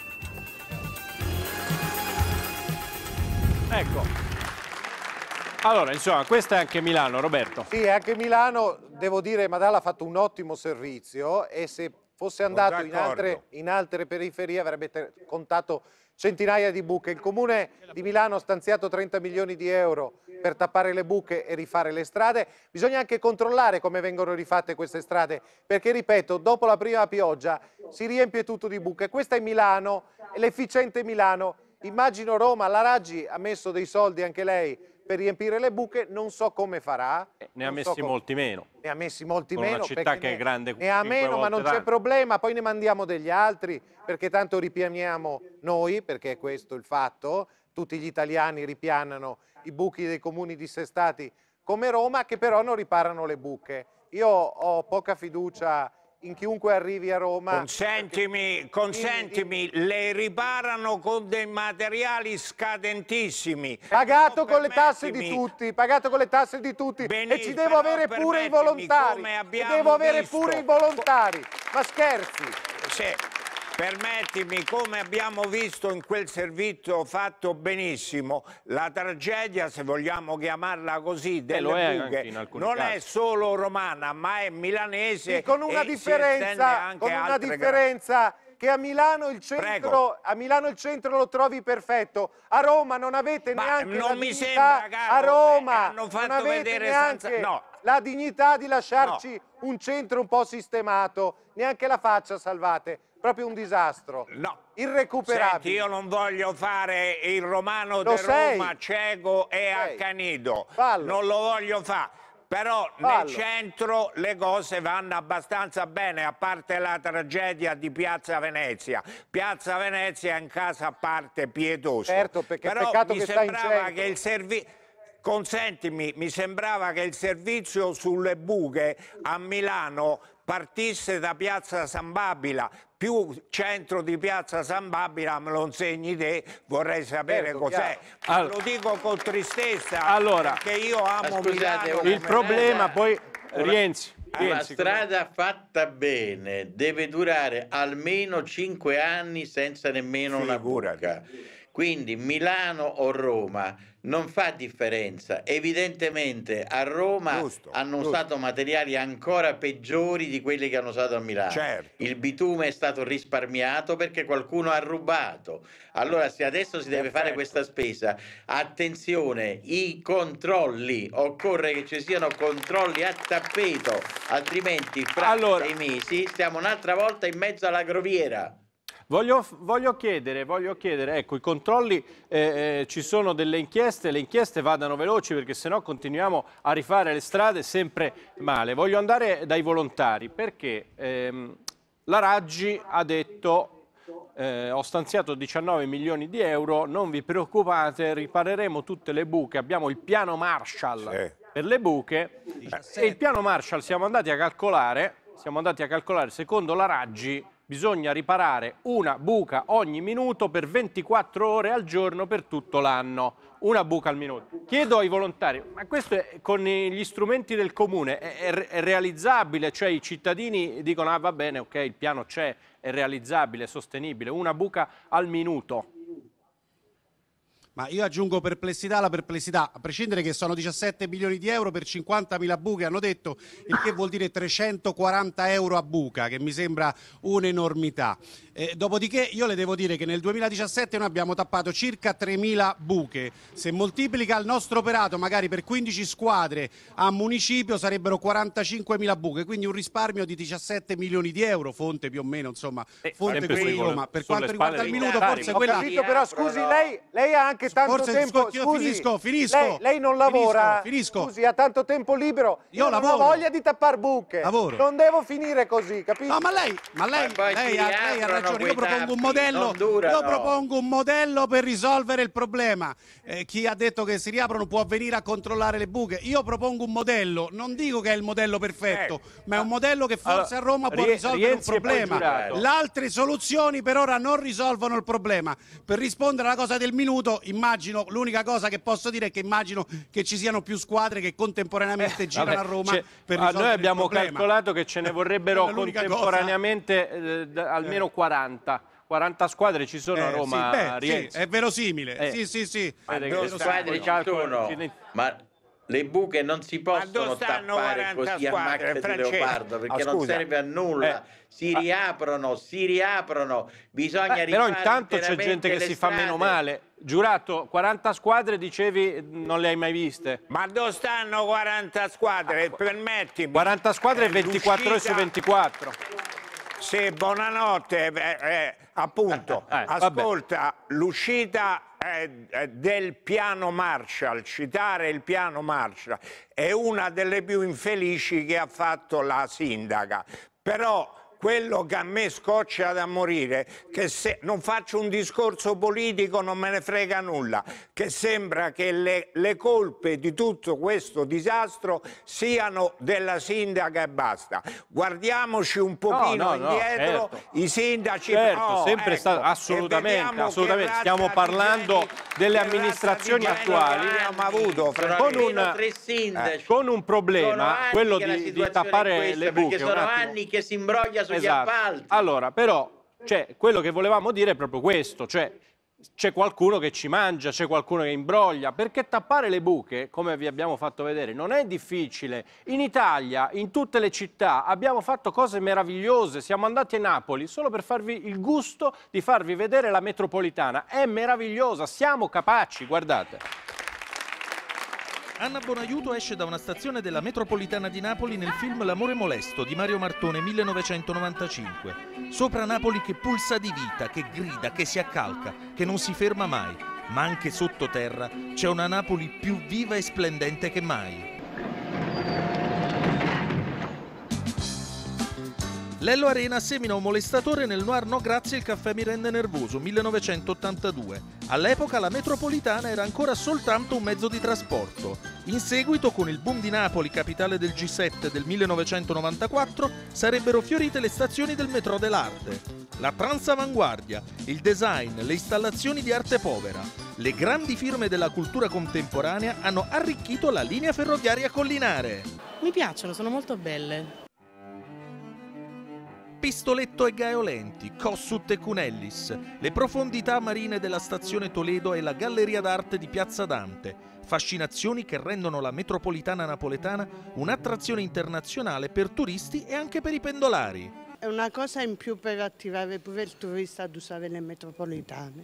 Ecco. Allora, insomma, questa è anche Milano, Roberto. Sì, anche Milano, devo dire, Madala ha fatto un ottimo servizio e se fosse andato in altre, in altre periferie avrebbe te- contato centinaia di buche. Il comune di Milano ha stanziato trenta milioni di euro per tappare le buche e rifare le strade. Bisogna anche controllare come vengono rifatte queste strade, perché ripeto, dopo la prima pioggia si riempie tutto di buche. Questa è Milano, è l'efficiente Milano. Immagino Roma, la Raggi ha messo dei soldi anche lei per riempire le buche, non so come farà. Ne ha non messi so come- molti meno. Ne ha messi molti Con meno. una città perché che è ne- grande Ne ha cinque meno, ma volte non c'è tanto. problema, poi ne mandiamo degli altri, perché tanto ripianiamo noi, perché è questo il fatto, tutti gli italiani ripianano i buchi dei comuni dissestati come Roma, che però non riparano le buche. Io ho poca fiducia in chiunque arrivi a Roma. Consentimi, consentimi, le riparano con dei materiali scadentissimi. Pagato con le tasse di permettimi- tutti, pagato con le tasse di tutti, e ci Benissimo, devo però avere pure i permettimi, volontari, come e abbiamo devo avere visto- pure i volontari, ma scherzi. Sì, permettimi, come abbiamo visto in quel servizio fatto benissimo, la tragedia, se vogliamo chiamarla così, delle lo è buche, anche in alcuni non casi. è solo romana, ma è milanese. Sì, con una e si estende differenza, anche con una altre differenza che a Milano il centro, Prego. a Milano il centro lo trovi perfetto, a Roma non avete Ma neanche non la mi dignità, sembra, caro, a Roma eh, hanno non fatto avete vedere neanche senza- no. la dignità di lasciarci un centro un po' sistemato, neanche la faccia salvate, proprio un disastro, no. irrecuperabile. Senti, io non voglio fare il romano Lo di sei. Roma cieco e Sei. accanito, Fallo. non lo voglio fare. Però Fallo. nel centro le cose vanno abbastanza bene, a parte la tragedia di Piazza Venezia. Piazza Venezia è un caso a parte pietoso. Certo, perché Però peccato mi che sta in sembrava centro. che il servizio... Consentimi, mi sembrava che il servizio sulle buche a Milano partisse da Piazza San Babila, più centro di Piazza San Babila, me lo insegni te, vorrei sapere Certo, cos'è. Allora, lo dico con tristezza, allora, perché io amo scusate, Milano. Il come problema me. poi, Rienzi, Una Rienzi, strada fatta bene deve durare almeno cinque anni senza nemmeno una buca. Quindi Milano o Roma non fa differenza. Evidentemente a Roma Giusto, hanno giusto. usato materiali ancora peggiori di quelli che hanno usato a Milano. Certo. Il bitume è stato risparmiato perché qualcuno ha rubato. Allora se adesso si deve fare questa spesa, attenzione, i controlli, occorre che ci siano controlli a tappeto, altrimenti fra Allora. sei mesi stiamo un'altra volta in mezzo alla groviera. Voglio, voglio chiedere, voglio chiedere, ecco, i controlli, eh, eh, ci sono delle inchieste, le inchieste vadano veloci perché sennò continuiamo a rifare le strade sempre male. Voglio andare dai volontari perché ehm, la Raggi ha detto eh, ho stanziato diciannove milioni di euro, non vi preoccupate, ripareremo tutte le buche, abbiamo il piano Marshall Sì. per le buche e il piano Marshall siamo andati a calcolare, siamo andati a calcolare secondo la Raggi bisogna riparare una buca ogni minuto per ventiquattro ore al giorno per tutto l'anno. Una buca al minuto. Chiedo ai volontari, ma questo è, con gli strumenti del comune è, è, è realizzabile? Cioè i cittadini dicono, ah va bene, ok, il piano c'è, è realizzabile, è sostenibile, una buca al minuto. Ma io aggiungo perplessità alla perplessità, a prescindere che sono diciassette milioni di euro per cinquantamila buche, hanno detto, il che vuol dire trecentoquaranta euro a buca, che mi sembra un'enormità. Eh, dopodiché io le devo dire che nel duemiladiciassette noi abbiamo tappato circa tremila buche, se moltiplica il nostro operato magari per quindici squadre a municipio sarebbero quarantacinquemila buche, quindi un risparmio di diciassette milioni di euro, fonte più o meno, insomma, fonte sempre qui sulle- Roma. Per sulle quanto riguarda spalle il dei minuto volontari. forse Ho quella... capito, però scusi, lei, lei ha anche tanto Forse, tempo, io scusi, finisco, finisco. Lei, lei non lavora, Finisco, finisco. scusi, ha tanto tempo libero, io, Io non lavoro. ho voglia di tappar buche, Lavoro. non devo finire così, capito? No, ma lei, ma lei, Ma poi lei si ha, lei ha riaprono ragione. Io quei propongo un tappi, modello, non durano. io propongo un modello per risolvere il problema. Eh, chi ha detto che si riaprono può venire a controllare le buche. Io propongo un modello, non dico che è il modello perfetto, ma è un modello che forse Allora, a Roma può Rie- risolvere un Rienzi e poi problema. Giurato. Le altre soluzioni per ora non risolvono il problema. Per rispondere alla cosa del minuto, immagino, l'unica cosa che posso dire è che immagino che ci siano più squadre che contemporaneamente girano Vabbè, a Roma c'è- per ah, risolvere noi abbiamo il problema. calcolato che ce ne vorrebbero Quella è l'unica contemporaneamente eh, d- almeno quaranta. quaranta squadre ci sono a Eh, Roma, sì, beh, Rienzi. sì, è verosimile. Eh. Sì, sì, sì. Ma Vede due che squadre i ci calcoli sono, ci ne- ma le buche non si dove possono stanno tappare quaranta così a squadre, macchia di Francesco? leopardo perché Ah, non scusa. serve a nulla. Eh. Si riaprono, si riaprono, bisogna Beh, però rifare intanto c'è interamente gente che le si fa meno strade. male. Giurato, quaranta squadre dicevi non le hai mai viste. Ma dove stanno quaranta squadre? Permettimi. quaranta squadre e Eh, ventiquattro ore su l'uscita- ventiquattro. Sì, buonanotte, eh, eh, appunto, Eh, vabbè. ascolta, l'uscita eh, eh, del piano Marshall, citare il piano Marshall, è una delle più infelici che ha fatto la sindaca, però quello che a me scoccia da morire, che se non faccio un discorso politico non me ne frega nulla, che sembra che le, le colpe di tutto questo disastro siano della sindaca e basta. Guardiamoci un pochino no, no, indietro, certo. i sindaci... Certo, oh, sempre ecco, stato, e assolutamente, vediamo assolutamente. che Stiamo razza di parlando geni- delle che razza amministrazioni di geni attuali. abbiamo avuto, Sono con almeno un- tre sindaci. Con un Sono problema, anni quello che la di, di situazione è tappare questa, le buche. perché un sono attimo. anni che si imbroglia sugli Esatto. appalti. Allora, però, Cioè, quello che volevamo dire è proprio questo, cioè c'è qualcuno che ci mangia, c'è qualcuno che imbroglia, perché tappare le buche, come vi abbiamo fatto vedere, non è difficile. In Italia, in tutte le città, abbiamo fatto cose meravigliose, siamo andati a Napoli solo per farvi il gusto di farvi vedere la metropolitana, è meravigliosa, siamo capaci, guardate. Anna Bonaiuto esce da una stazione della metropolitana di Napoli nel film L'amore molesto di Mario Martone millenovecentonovantacinque. Sopra Napoli che pulsa di vita, che grida, che si accalca, che non si ferma mai. Ma anche sottoterra c'è una Napoli più viva e splendente che mai. Lello Arena semina un molestatore nel noir No grazie il caffè mi rende nervoso, millenovecentottantadue. All'epoca la metropolitana era ancora soltanto un mezzo di trasporto. In seguito, con il boom di Napoli, capitale del G sette del millenovecentonovantaquattro, sarebbero fiorite le stazioni del metro dell'arte. La transavanguardia, il design, le installazioni di arte povera. Le grandi firme della cultura contemporanea hanno arricchito la linea ferroviaria collinare. Mi piacciono, sono molto belle. Pistoletto e Gaeolenti, Cossut e Cunellis, le profondità marine della stazione Toledo e la galleria d'arte di Piazza Dante, fascinazioni che rendono la metropolitana napoletana un'attrazione internazionale per turisti e anche per i pendolari. È una cosa in più per attirare pure il turista ad usare le metropolitane.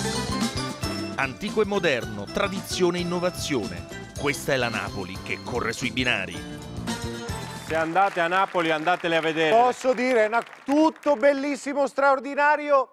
Antico e moderno, tradizione e innovazione. Questa è la Napoli che corre sui binari. Se andate a Napoli, andatele a vedere. Posso dire, una, tutto bellissimo, straordinario,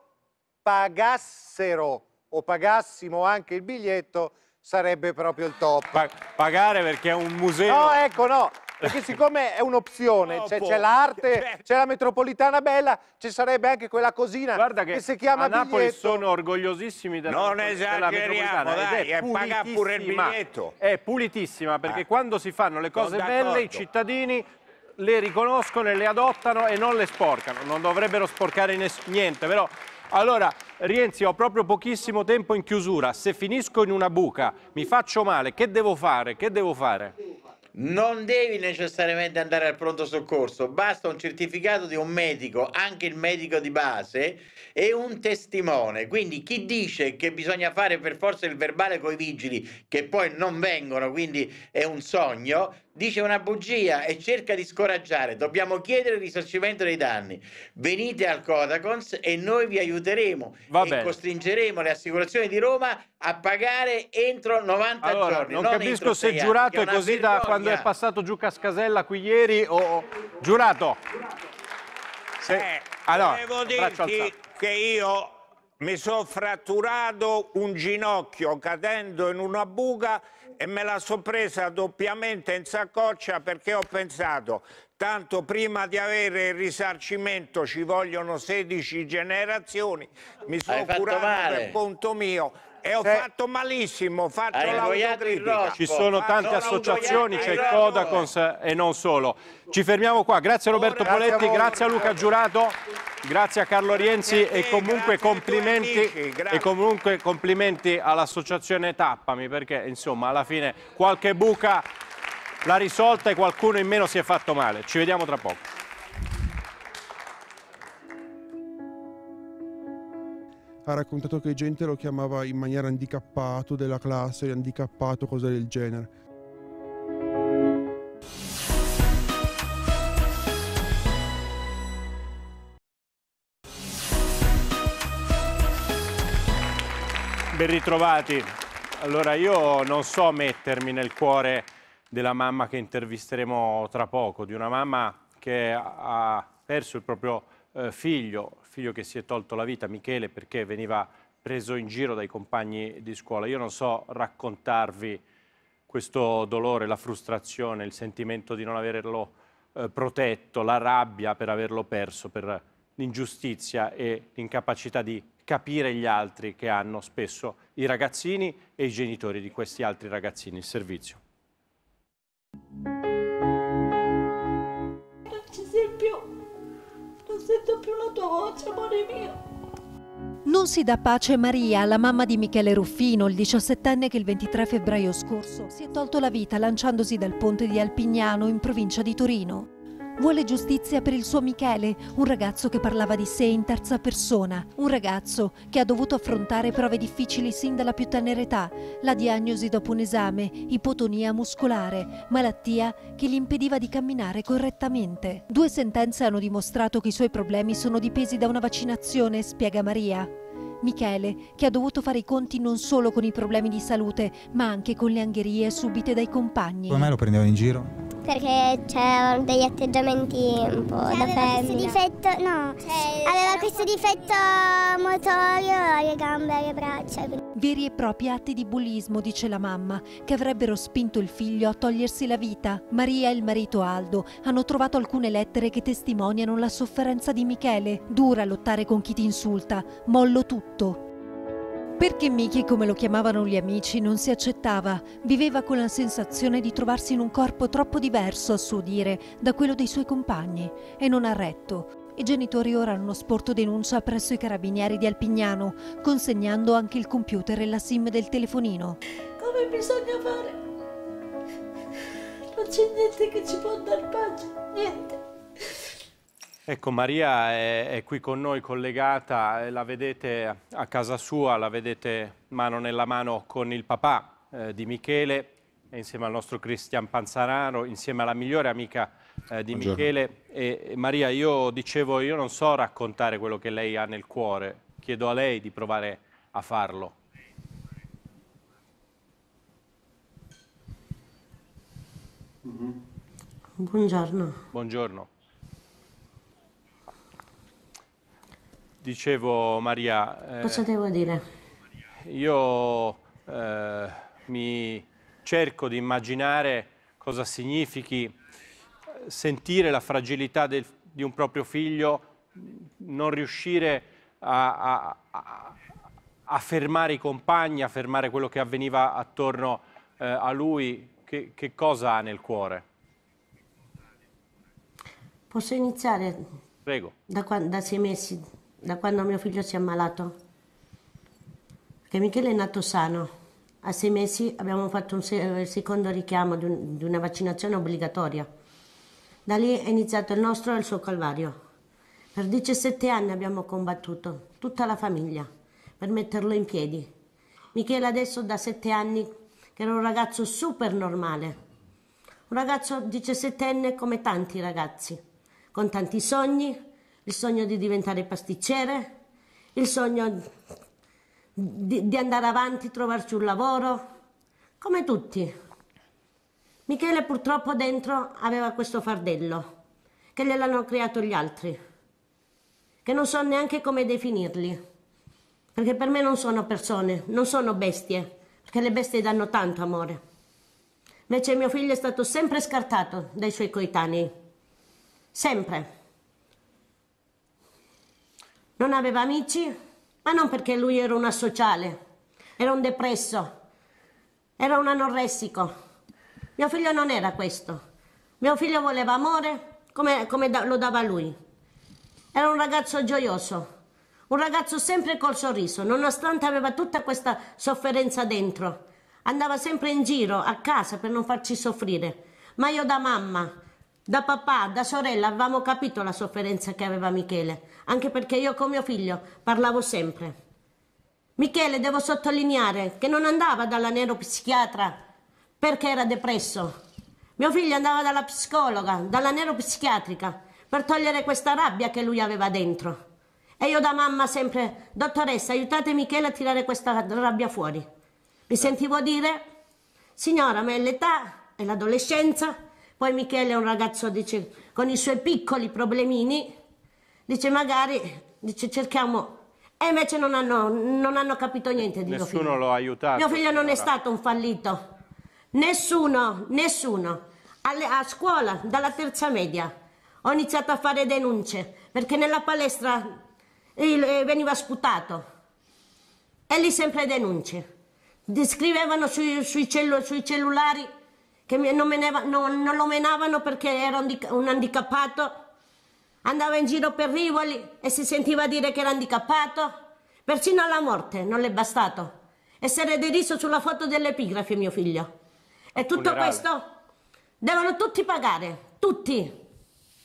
pagassero o pagassimo anche il biglietto, sarebbe proprio il top. Pa pagare perché è un museo. No, ecco, no, perché siccome è un'opzione, c'è l'arte, c'è la metropolitana bella, ci sarebbe anche quella cosina Guarda che, che si chiama a Napoli biglietto. sono orgogliossimi della, non della esageriamo, metropolitana. dai, ed è e paga pure il biglietto. È pulitissima perché eh. quando si fanno le cose Sono belle, i d'accordo. cittadini le riconoscono e le adottano e non le sporcano. Non dovrebbero sporcare niente, però... Allora, Rienzi, ho proprio pochissimo tempo in chiusura. Se finisco in una buca, mi faccio male, che devo fare? Che devo fare? Non devi necessariamente andare al pronto soccorso, basta un certificato di un medico, anche il medico di base, e un testimone. Quindi chi dice che bisogna fare per forza il verbale coi vigili, che poi non vengono, quindi è un sogno, dice una bugia e cerca di scoraggiare. Dobbiamo chiedere il risarcimento dei danni. Venite al Codacons e noi vi aiuteremo Va e bene. costringeremo le assicurazioni di Roma a pagare entro novanta Allora, giorni. non, non capisco entro se sei anni, Giurato che è una così da vergogna. quando è passato giù Cascasella qui ieri o... Giurato! Se... Eh, allora, volevo braccio dirti alzato. che io mi sono fratturato un ginocchio cadendo in una buca e me la so presa doppiamente in saccoccia perché ho pensato, tanto prima di avere il risarcimento ci vogliono sedici generazioni, mi sono Hai fatto curato male. per conto mio e ho Cioè, fatto malissimo, faccio hai ingoiato il l'autocritica. rospo. Ci sono Ah, tante sono associazioni, c'è il ingoiati, Codacons e non solo. Ci fermiamo qua. Grazie a Roberto Grazie a Poletti, voi. grazie a Luca Giurato, grazie a Carlo Rienzi Grazie a e te, comunque grazie ai tuoi complimenti amici, grazie. e comunque complimenti all'associazione Tappami, perché insomma alla fine qualche buca l'ha risolta e qualcuno in meno si è fatto male. Ci vediamo tra poco. Ha raccontato che gente lo chiamava in maniera handicappato della classe, handicappato, cose del genere. Ben ritrovati. Allora io non so mettermi nel cuore della mamma che intervisteremo tra poco, di una mamma che ha perso il proprio eh, figlio, figlio che si è tolto la vita, Michele, perché veniva preso in giro dai compagni di scuola. Io non so raccontarvi questo dolore, la frustrazione, il sentimento di non averlo eh, protetto, la rabbia per averlo perso, per l'ingiustizia e l'incapacità di capire gli altri che hanno spesso i ragazzini e i genitori di questi altri ragazzini, il servizio. Non ci sei più, non sento più la tua voce, amore mio. Non si dà pace Maria, la mamma di Michele Ruffino, il diciassettenne che il ventitré febbraio scorso si è tolto la vita lanciandosi dal ponte di Alpignano in provincia di Torino. Vuole giustizia per il suo Michele, un ragazzo che parlava di sé in terza persona, un ragazzo che ha dovuto affrontare prove difficili sin dalla più tenera età, la diagnosi dopo un esame, ipotonia muscolare, malattia che gli impediva di camminare correttamente. Due sentenze hanno dimostrato che i suoi problemi sono dipesi da una vaccinazione, spiega Maria. Michele, che ha dovuto fare i conti non solo con i problemi di salute, ma anche con le angherie subite dai compagni. Come me lo prendevano in giro? Perché c'erano degli atteggiamenti un po' Cioè, da aveva femmina. questo difetto, no, Cioè, aveva questo difetto motorio alle gambe e alle braccia. Veri e propri atti di bullismo, dice la mamma, che avrebbero spinto il figlio a togliersi la vita. Maria e il marito Aldo hanno trovato alcune lettere che testimoniano la sofferenza di Michele. Dura lottare con chi ti insulta, mollo tutto. Perché Miki, come lo chiamavano gli amici, non si accettava, viveva con la sensazione di trovarsi in un corpo troppo diverso, a suo dire, da quello dei suoi compagni, e non ha retto. I genitori ora hanno sporto denuncia presso i carabinieri di Alpignano, consegnando anche il computer e la SIM del telefonino. Come bisogna fare? Non c'è niente che ci può dar pace, niente. Ecco, Maria è, è qui con noi collegata, la vedete a casa sua, la vedete mano nella mano con il papà eh, di Michele, e insieme al nostro Cristian Panzarano, insieme alla migliore amica eh, di Buongiorno. Michele. E, e Maria, io dicevo, io non so raccontare quello che lei ha nel cuore, chiedo a lei di provare a farlo. Buongiorno. Buongiorno. Dicevo, Maria, eh, Cosa devo dire? io eh, mi cerco di immaginare cosa significhi sentire la fragilità del, di un proprio figlio, non riuscire a, a, a, a fermare i compagni, a fermare quello che avveniva attorno eh, a lui. Che, che cosa ha nel cuore? Posso iniziare? Prego. Da, qua- da sei mesi, da quando mio figlio si è ammalato. Perché Michele è nato sano. A sei mesi abbiamo fatto un se- il secondo richiamo di, un- di una vaccinazione obbligatoria. Da lì è iniziato il nostro e il suo calvario. Per diciassette anni abbiamo combattuto, tutta la famiglia, per metterlo in piedi. Michele adesso da sette anni, che era un ragazzo super normale, un ragazzo diciassettenne come tanti ragazzi, con tanti sogni, il sogno di diventare pasticcere, il sogno di, di andare avanti, trovarci un lavoro, come tutti. Michele purtroppo dentro aveva questo fardello, che gliel'hanno creato gli altri, che non so neanche come definirli, perché per me non sono persone, non sono bestie, perché le bestie danno tanto amore. Invece mio figlio è stato sempre scartato dai suoi coetanei, sempre. Non aveva amici, ma non perché lui era un asociale, era un depresso, era un anoressico. Mio figlio non era questo. Mio figlio voleva amore come, come da, lo dava lui. Era un ragazzo gioioso, un ragazzo sempre col sorriso, nonostante aveva tutta questa sofferenza dentro. Andava sempre in giro, a casa, per non farci soffrire. Ma io da mamma, da papà, da sorella, avevamo capito la sofferenza che aveva Michele, anche perché io con mio figlio parlavo sempre. Michele, devo sottolineare, che non andava dalla neuropsichiatra perché era depresso. Mio figlio andava dalla psicologa, dalla neuropsichiatrica, per togliere questa rabbia che lui aveva dentro. E io da mamma sempre, dottoressa, aiutate Michele a tirare questa rabbia fuori. Mi sentivo dire, signora, ma è l'età, è l'adolescenza. Poi Michele è un ragazzo, dice, con i suoi piccoli problemini, dice, magari, dice, cerchiamo. E invece non hanno, non hanno capito niente di mio figlio. Nessuno lo ha aiutato. Mio figlio non è signora. stato un fallito. Nessuno, nessuno. Alle- a scuola, dalla terza media, ho iniziato a fare denunce, perché nella palestra il- eh, veniva sputato. E lì sempre denunce. Di- Scrivevano sui, sui cellu- sui cellulari che mi- non, meneva- non- non lo menavano perché era un, dic- un handicappato. Andava in giro per Rivoli e si sentiva dire che era handicappato. Persino alla morte non le è bastato. Essere deriso sulla foto dell'epigrafe, mio figlio. E tutto Funerale. questo devono tutti pagare, tutti.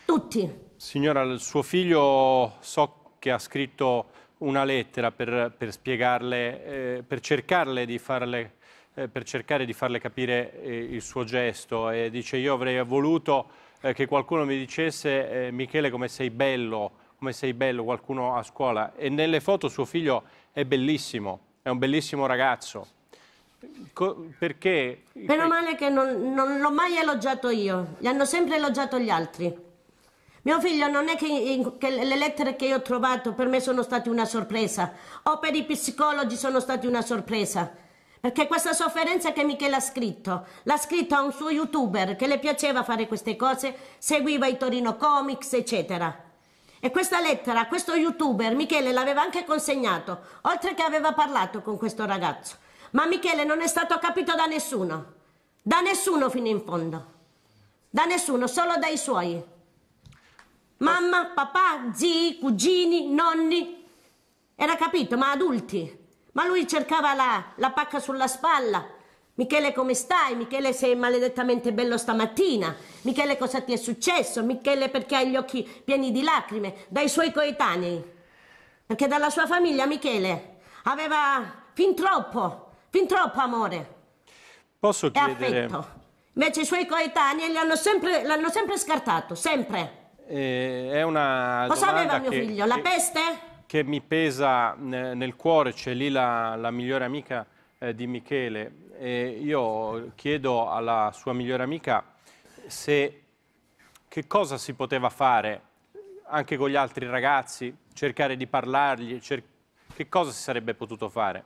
tutti. Signora, il suo figlio so che ha scritto una lettera per, per spiegarle, eh, per cercarle di farle, eh, per cercare di farle capire eh, il suo gesto, e dice: io avrei voluto eh, che qualcuno mi dicesse eh, Michele, come sei bello, come sei bello, qualcuno a scuola. E nelle foto suo figlio è bellissimo, è un bellissimo ragazzo. Co perché? Meno male che non, non l'ho mai elogiato io, gli hanno sempre elogiato gli altri. Mio figlio non è che, in, che le lettere che io ho trovato per me sono state una sorpresa, o per i psicologi sono state una sorpresa, perché questa sofferenza che Michele ha scritto, l'ha scritto a un suo youtuber che le piaceva fare queste cose, seguiva i Torino Comics, eccetera. E questa lettera a questo youtuber Michele l'aveva anche consegnato, oltre che aveva parlato con questo ragazzo. Ma Michele non è stato capito da nessuno, da nessuno fino in fondo, da nessuno, solo dai suoi. Mamma, papà, zii, cugini, nonni, era capito, ma adulti. Ma lui cercava la, la pacca sulla spalla. Michele, come stai? Michele, sei maledettamente bello stamattina. Michele, cosa ti è successo? Michele, perché hai gli occhi pieni di lacrime? Dai suoi coetanei. Perché dalla sua famiglia Michele aveva fin troppo, fin troppo amore. Posso e chiedere... affetto. Invece i suoi coetanei l'hanno sempre, l'hanno sempre scartato, sempre. Eh, è una Cosa domanda aveva mio che, figlio? La che- peste? che mi pesa ne- nel cuore. C'è lì la, la migliore amica eh, di Michele, e io chiedo alla sua migliore amica se che cosa si poteva fare anche con gli altri ragazzi, cercare di parlargli, cer- che cosa si sarebbe potuto fare?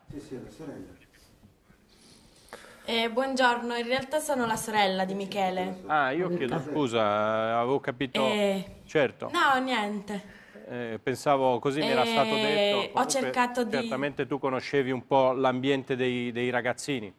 Eh, buongiorno, in realtà sono la sorella di Michele. Ah, io chiedo scusa, avevo capito... Eh, Certo. No, niente. Eh, pensavo, così mi era stato Eh, detto. ho Comunque, cercato di- certamente tu conoscevi un po' l'ambiente dei, dei ragazzini.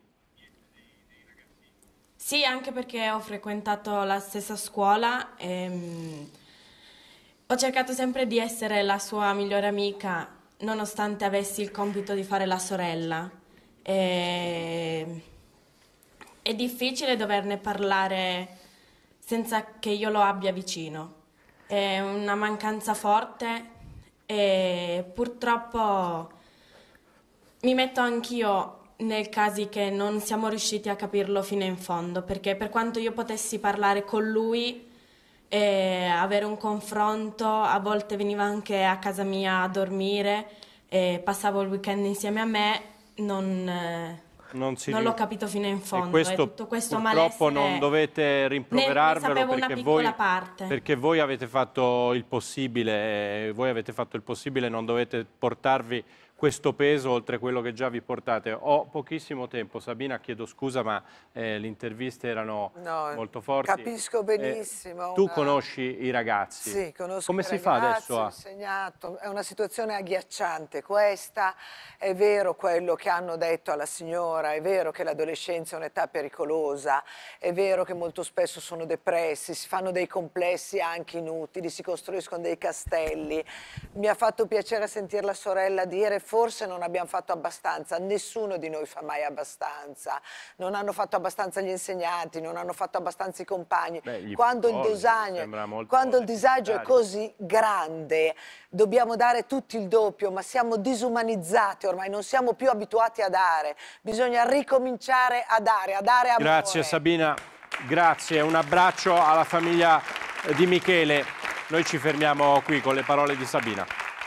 Sì, anche perché ho frequentato la stessa scuola. ehm, ho cercato sempre di essere la sua migliore amica, nonostante avessi il compito di fare la sorella. E... È difficile doverne parlare senza che io lo abbia vicino. È una mancanza forte e purtroppo mi metto anch'io nei casi che non siamo riusciti a capirlo fino in fondo, perché per quanto io potessi parlare con lui e avere un confronto, a volte veniva anche a casa mia a dormire e passavo il weekend insieme a me, non... eh, Non, si Non riu- l'ho capito fino in fondo, E questo, e tutto questo purtroppo malessere non dovete rimproverarvelo, ne sapevo una perché, piccola voi, parte. perché voi avete fatto il possibile, eh, voi avete fatto il possibile, non dovete portarvi questo peso oltre quello che già vi portate. Ho pochissimo tempo, Sabina, chiedo scusa, ma eh, le interviste erano No, molto forti. capisco Eh, benissimo. tu una- conosci i ragazzi? Sì, conosco Come i si fa ragazzi, adesso ho a... insegnato, è una situazione agghiacciante questa, è vero quello che hanno detto alla signora, è vero che l'adolescenza è un'età pericolosa, è vero che molto spesso sono depressi, si fanno dei complessi anche inutili, si costruiscono dei castelli. Mi ha fatto piacere sentire la sorella dire forse non abbiamo fatto abbastanza, nessuno di noi fa mai abbastanza, non hanno fatto abbastanza gli insegnanti, non hanno fatto abbastanza i compagni. Beh, gli Quando il psicologi, disagno, sembra molto quando il disagio è necessario. così grande, dobbiamo dare tutti il doppio, ma siamo disumanizzati ormai, non siamo più abituati a dare. Bisogna ricominciare a dare, a dare amore. Grazie Sabina, grazie, un abbraccio alla famiglia eh, di Michele. Noi ci fermiamo qui con le parole di Sabina.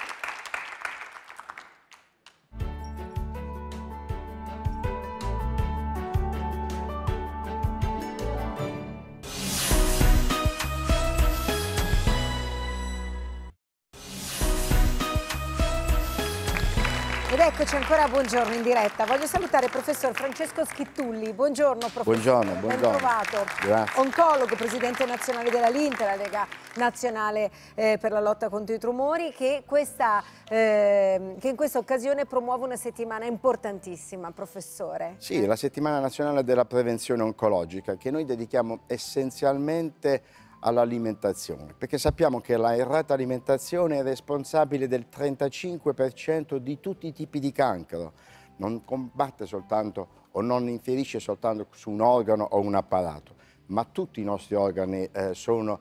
Ed eccoci ancora, buongiorno in diretta. Voglio salutare il professor Francesco Schittulli. Buongiorno professore. Buongiorno, buongiorno. Ben trovato. Grazie. Oncologo, presidente nazionale della Linte, la Lega Nazionale eh, per la lotta contro i tumori, che, questa, eh, che in questa occasione promuove una settimana importantissima, professore. Sì, la settimana nazionale della prevenzione oncologica, che noi dedichiamo essenzialmente all'alimentazione, perché sappiamo che la errata alimentazione è responsabile del trentacinque per cento di tutti i tipi di cancro. Non combatte soltanto o non infierisce soltanto su un organo o un apparato, ma tutti i nostri organi eh, sono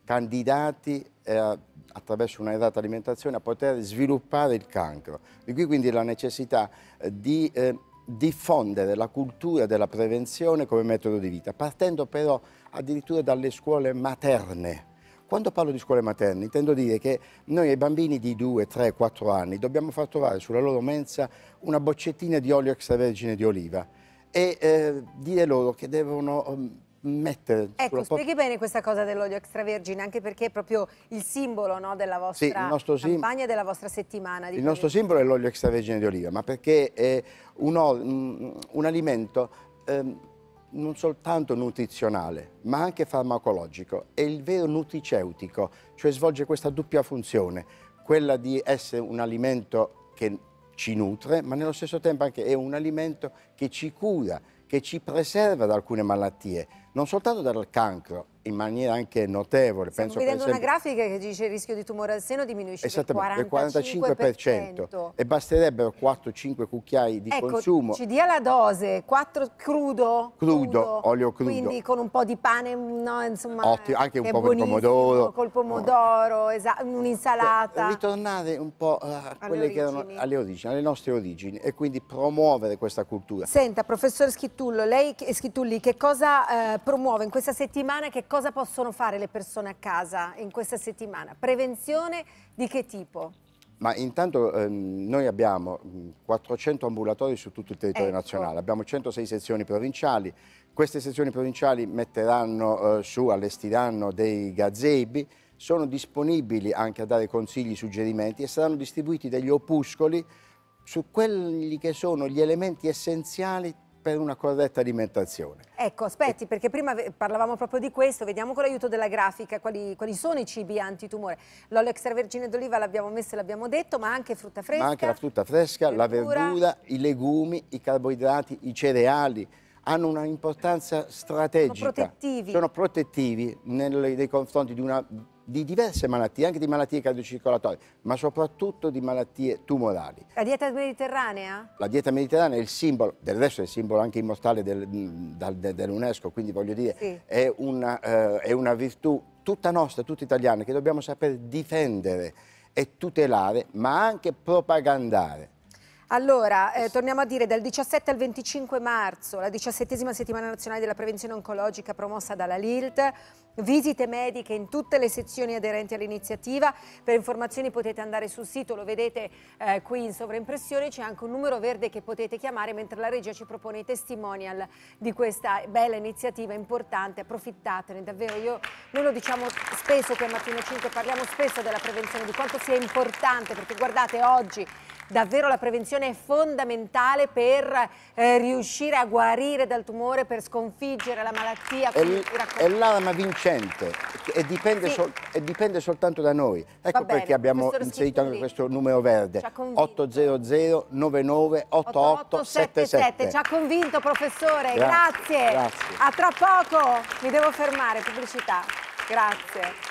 candidati eh, attraverso un'errata alimentazione a poter sviluppare il cancro. Di qui quindi la necessità eh, di eh, diffondere la cultura della prevenzione come metodo di vita, partendo però addirittura dalle scuole materne. Quando parlo di scuole materne intendo dire che noi ai bambini di due, tre, quattro anni dobbiamo far trovare sulla loro mensa una boccettina di olio extravergine di oliva e eh, dire loro che devono um, mettere... Ecco, spieghi bene questa cosa dell'olio extravergine, anche perché è proprio il simbolo, no, della vostra Sì, il nostro sim- campagna e della vostra settimana. Di Il nostro simbolo è l'olio extravergine di oliva, ma perché è un, un, un alimento ehm, non soltanto nutrizionale, ma anche farmacologico. È il vero nutriceutico, cioè svolge questa doppia funzione, quella di essere un alimento che ci nutre, ma nello stesso tempo anche è un alimento che ci cura, che ci preserva da alcune malattie, non soltanto dal cancro, in maniera anche notevole. Stiamo Penso vedendo per esempio, una grafica che dice il rischio di tumore al seno diminuisce esattamente, del quarantacinque per cento. e basterebbero quattro cinque cucchiai di Ecco, consumo. ci dia la dose, quattro crudo, Crudo, olio crudo. quindi con un po' di pane, no, insomma, Ottimo, anche un che è po' di buonissimo, pomodoro. col pomodoro, esa- un'insalata. Ritornare un po' a quelle che erano alle origini, alle nostre origini e quindi promuovere questa cultura. Senta, professor Schittullo, lei, Schittulli, che cosa eh, promuove in questa settimana, che cosa possono fare le persone a casa in questa settimana? Prevenzione di che tipo? Ma intanto ehm, noi abbiamo mh, quattrocento ambulatori su tutto il territorio Ecco. nazionale, abbiamo centosei sezioni provinciali, queste sezioni provinciali metteranno eh, su, allestiranno dei gazebi, sono disponibili anche a dare consigli, suggerimenti e saranno distribuiti degli opuscoli su quelli che sono gli elementi essenziali per una corretta alimentazione. Ecco, aspetti, perché prima ve- parlavamo proprio di questo, vediamo con l'aiuto della grafica quali, quali sono i cibi antitumore. L'olio extravergine d'oliva l'abbiamo messo e l'abbiamo detto, ma anche frutta fresca. Ma anche la frutta fresca, la verdura. verdura, i legumi, i carboidrati, i cereali hanno una importanza strategica. Sono protettivi. Sono protettivi nel- nei confronti di, una, di diverse malattie, anche di malattie cardiocircolatorie, ma soprattutto di malattie tumorali. La dieta mediterranea? La dieta mediterranea è il simbolo, del resto è il simbolo anche immortale del- dal- de- dell'UNESCO, quindi voglio dire, Sì. è, una, eh, è una virtù tutta nostra, tutta italiana, che dobbiamo saper difendere e tutelare, ma anche propagandare. Allora, eh, torniamo a dire, dal diciassette al venticinque marzo, la diciassettesima settimana nazionale della prevenzione oncologica promossa dalla L I L T, visite mediche in tutte le sezioni aderenti all'iniziativa. Per informazioni potete andare sul sito, lo vedete eh, qui in sovraimpressione, c'è anche un numero verde che potete chiamare mentre la regia ci propone i testimonial di questa bella iniziativa importante. Approfittatene, davvero. Io, noi lo diciamo spesso qui a Mattino cinque, parliamo spesso della prevenzione, di quanto sia importante, perché guardate oggi davvero la prevenzione è fondamentale per eh, riuscire a guarire dal tumore, per sconfiggere la malattia. È, l- è l'arma vincente e dipende, Sì. sol- e dipende soltanto da noi. Ecco Va bene, perché abbiamo professor inserito anche Schittulli. questo numero verde, Ci ha convinto. otto zero zero nove nove otto otto sette sette. Ci ha convinto, professore, Grazie, grazie. grazie. A tra poco, mi devo fermare, pubblicità. Grazie.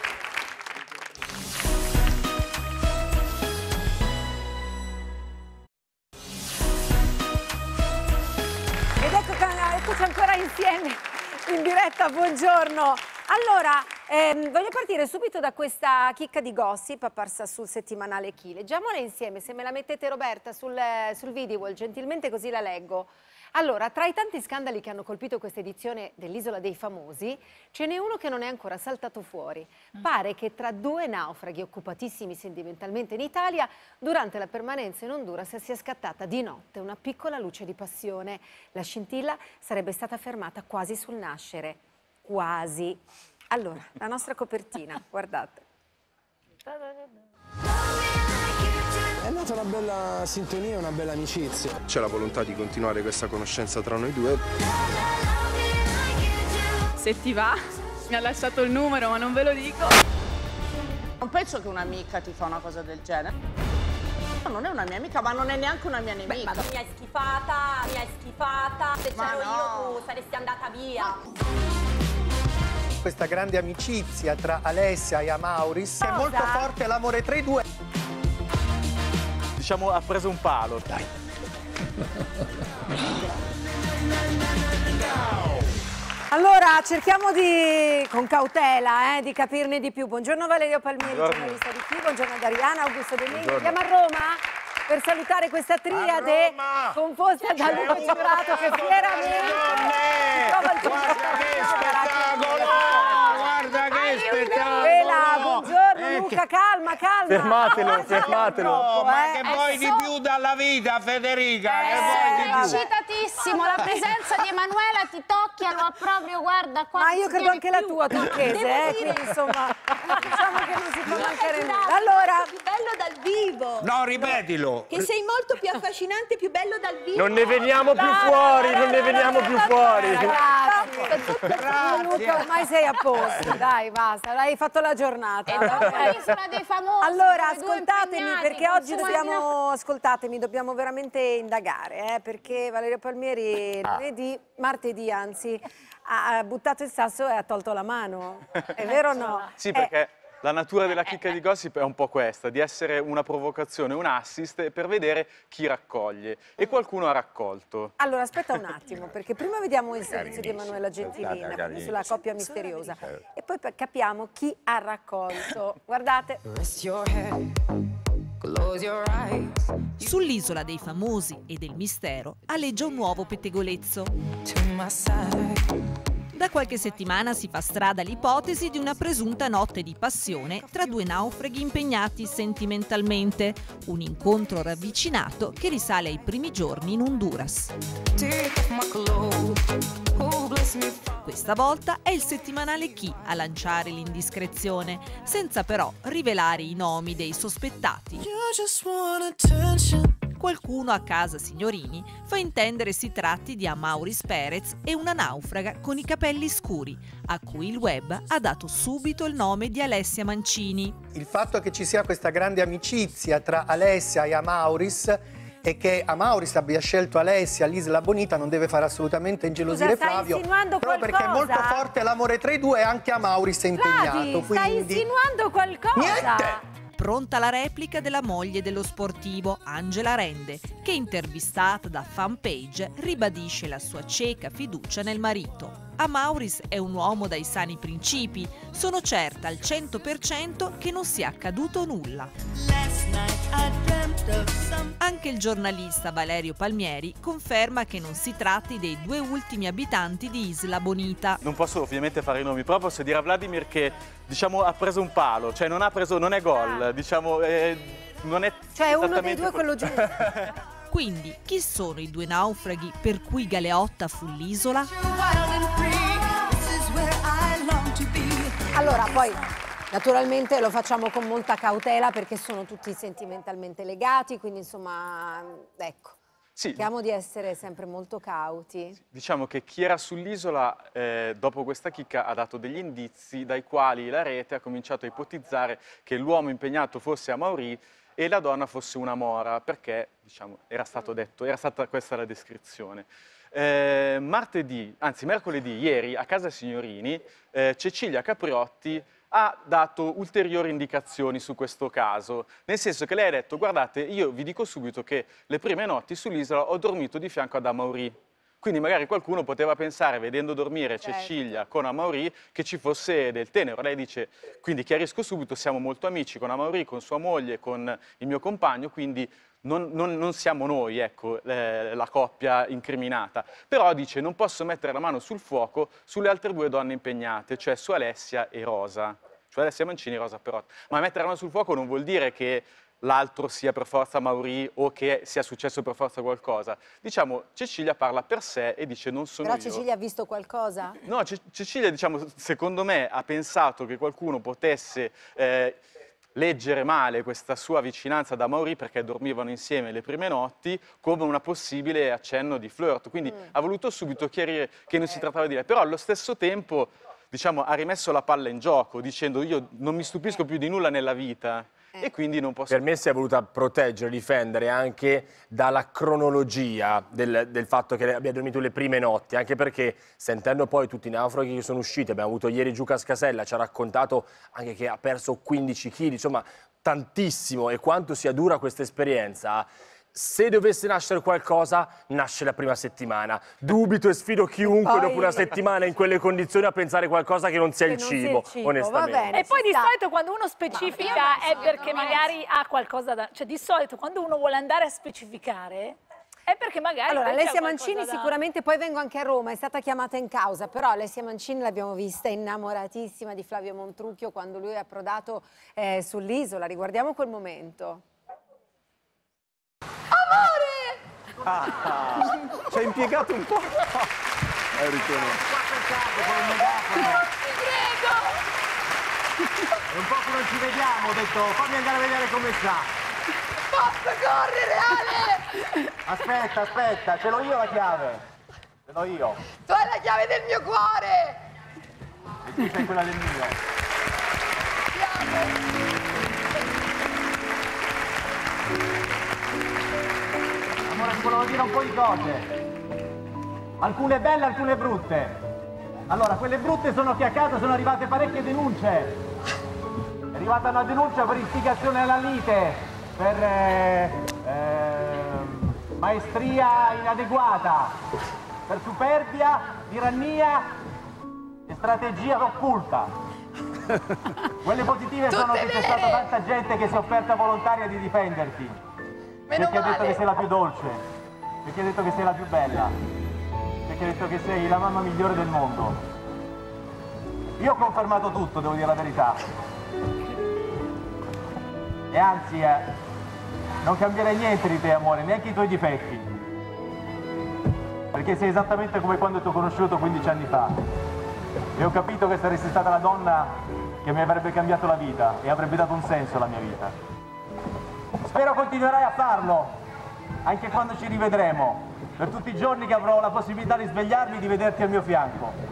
Ed ecco, eccoci ancora insieme in diretta, buongiorno. Allora, ehm, voglio partire subito da questa chicca di gossip apparsa sul settimanale Chi. Leggiamola insieme, se me la mettete Roberta sul, sul video, gentilmente, così la leggo. Allora, tra i tanti scandali che hanno colpito questa edizione dell'Isola dei Famosi, ce n'è uno che non è ancora saltato fuori. Pare che tra due naufraghi occupatissimi sentimentalmente in Italia, durante la permanenza in Honduras sia scattata di notte una piccola luce di passione. La scintilla sarebbe stata fermata quasi sul nascere. Quasi. Allora, la nostra copertina, guardate. È nata una bella sintonia, una bella amicizia. C'è la volontà di continuare questa conoscenza tra noi due. Se ti va, mi ha lasciato il numero, ma non ve lo dico. Non penso che un'amica ti fa una cosa del genere. Non è una mia amica, ma non è neanche una mia nemica. Beh, ma mi hai schifata, mi hai schifata. Se Ma c'ero no. io tu saresti andata via. Questa grande amicizia tra Alessia e Amauris è molto forte, l'amore tra i due. Diciamo, ha preso un palo. Dai. Allora, cerchiamo di, con cautela, eh, di capirne di più. Buongiorno Valerio Palmieri, Buongiorno. giornalista di Qui, buongiorno ad Ariana, Augusto De Mini. Buongiorno. Andiamo a Roma per salutare questa triade composta da Luca Giurato che fieramente si trova al Guarda che spettacolo! Guarda che spettacolo! Quella, buongiorno Eh, Luca, calma, calma. Fermatelo, fermatelo. No, ma che eh. vuoi Eh, di so- più dalla vita, Federica? Che Eh, vuoi di più? Eccitatissimo, la presenza di Emanuela ti tocchia, lo ha proprio, guarda qua. Ma io credo anche la tua turchese, eh, quindi insomma, diciamo che non si può mancare nulla. Allora, più bello dal vivo. No, ripetilo. Che sei molto più affascinante e più bello dal vivo. Non ne veniamo più fuori, non ne veniamo più fuori. grazie. Luca, ormai sei a posto, dai, basta, hai fatto la giornata. L'isola dei famosi. Allora, dove due ascoltatemi, impegnati, perché oggi insomma, dobbiamo, ascoltatemi, dobbiamo veramente indagare, eh, perché Valerio Palmieri lunedì, martedì anzi, ha, ha buttato il sasso e ha tolto la mano. È vero o no? Sì, Eh, perché la natura della chicca di gossip è un po' questa, di essere una provocazione, un assist per vedere chi raccoglie. E qualcuno ha raccolto. Allora, aspetta un attimo, perché prima vediamo il servizio di Emanuela Gentilina Carinissimo. sulla coppia misteriosa e poi per- capiamo chi ha raccolto. Guardate. Sull'isola dei famosi e del mistero aleggia un nuovo pettegolezzo. Da qualche settimana si fa strada l'ipotesi di una presunta notte di passione tra due naufraghi impegnati sentimentalmente, un incontro ravvicinato che risale ai primi giorni in Honduras. Questa volta è il settimanale Chi a lanciare l'indiscrezione, senza però rivelare i nomi dei sospettati. Qualcuno a casa Signorini fa intendere si tratti di Amauris Perez e una naufraga con i capelli scuri, a cui il web ha dato subito il nome di Alessia Mancini. Il fatto che ci sia questa grande amicizia tra Alessia e Amauris e che Amauris abbia scelto Alessia all'Isla Bonita non deve fare assolutamente ingelosire Scusa, stai Flavio, insinuando proprio perché è molto qualcosa? forte l'amore tra i due e anche Amauris è impegnato. Flavi, stai quindi... insinuando qualcosa? Niente! Pronta la replica della moglie dello sportivo, Angela Rende, che intervistata da Fanpage ribadisce la sua cieca fiducia nel marito. Amauris è un uomo dai sani principi, sono certa al cento per cento che non sia accaduto nulla. Anche il giornalista Valerio Palmieri conferma che non si tratti dei due ultimi abitanti di Isla Bonita. Non posso ovviamente fare i nomi, però posso dire a Vladimir che diciamo ha preso un palo, cioè non ha preso, non è gol, diciamo eh, non è Cioè uno dei esattamente due è quello giusto. Quindi, chi sono i due naufraghi per cui Galeotta fu l'isola? Allora, poi naturalmente lo facciamo con molta cautela perché sono tutti sentimentalmente legati, quindi insomma, ecco, Sì. cerchiamo di essere sempre molto cauti. Diciamo che chi era sull'isola, eh, dopo questa chicca, ha dato degli indizi dai quali la rete ha cominciato a ipotizzare che l'uomo impegnato fosse Amaury e la donna fosse una mora, perché diciamo, era stato detto, era stata questa la descrizione. Eh, martedì, anzi mercoledì, ieri, a casa Signorini, eh, Cecilia Capriotti ha dato ulteriori indicazioni su questo caso, nel senso che lei ha detto, guardate, io vi dico subito che le prime notti sull'isola ho dormito di fianco ad Amaury. Quindi magari qualcuno poteva pensare, vedendo dormire Certo. Cecilia con Amaury, che ci fosse del tenero. Lei dice, quindi chiarisco subito, siamo molto amici con Amaury, con sua moglie, con il mio compagno, quindi non, non, non siamo noi, ecco, eh, la coppia incriminata. Però dice, non posso mettere la mano sul fuoco sulle altre due donne impegnate, cioè su Alessia e Rosa. Cioè Alessia Mancini e Rosa Perotta. Ma mettere la mano sul fuoco non vuol dire che l'altro sia per forza Amaury o che sia successo per forza qualcosa. Diciamo, Cecilia parla per sé e dice non sono Però io. Cecilia ha visto qualcosa? No, Ce- Cecilia, diciamo, secondo me ha pensato che qualcuno potesse eh, leggere male questa sua vicinanza ad Amaury perché dormivano insieme le prime notti come una possibile accenno di flirt. Quindi Mm. ha voluto subito chiarire che non si trattava di lei. Però allo stesso tempo, diciamo, ha rimesso la palla in gioco dicendo io non mi stupisco più di nulla nella vita. E quindi non posso... Per me si è voluta proteggere, difendere anche dalla cronologia del, del fatto che abbia dormito le prime notti, anche perché sentendo poi tutti i naufraghi che sono usciti, abbiamo avuto ieri Giuca Scasella, ci ha raccontato anche che ha perso quindici chili, insomma tantissimo, e quanto sia dura questa esperienza. se dovesse nascere qualcosa, nasce la prima settimana. Dubito e sfido chiunque Poi... dopo una settimana in quelle condizioni a pensare qualcosa che non sia, Che il, non cibo, sia il cibo, onestamente. va bene. E poi di sta. solito quando uno specifica è perché magari ha qualcosa da... Cioè di solito quando uno vuole andare a specificare è perché magari... Allora, poi c'è Alessia qualcosa Mancini da- sicuramente, poi vengo anche a Roma, è stata chiamata in causa, però Alessia Mancini l'abbiamo vista innamoratissima di Flavio Montrucchio quando lui è approdato eh, sull'isola. Riguardiamo quel momento. Amore! Ah, ci ha impiegato un po'. Hai ritenuto. Non ci credo! È un po' che non ci vediamo, ho detto fammi andare a vedere come sta. Posso correre, Ale? Aspetta, aspetta, ce l'ho io la chiave. Ce l'ho io. Tu hai la chiave del mio cuore! E tu sei quella del mio. Amore, ti volevo dire un po' di cose. Alcune belle, alcune brutte. Allora, quelle brutte sono che a casa sono arrivate parecchie denunce. È arrivata una denuncia per istigazione alla lite, per eh, eh, maestria inadeguata, per superbia, tirannia e strategia occulta. Quelle positive sono che c'è stata tanta gente che si è offerta volontaria di difenderti. C'è chi ha detto che sei la più dolce, c'è chi ha detto che sei la più bella, c'è chi ha detto che sei la mamma migliore del mondo. Io ho confermato tutto, devo dire la verità. E anzi, eh, non cambierei niente di te, amore, neanche i tuoi difetti. Perché sei esattamente come quando ti ho conosciuto quindici anni fa. E ho capito che saresti stata la donna che mi avrebbe cambiato la vita e avrebbe dato un senso alla mia vita. Spero continuerai a farlo, anche quando ci rivedremo, per tutti i giorni che avrò la possibilità di svegliarmi e di vederti al mio fianco.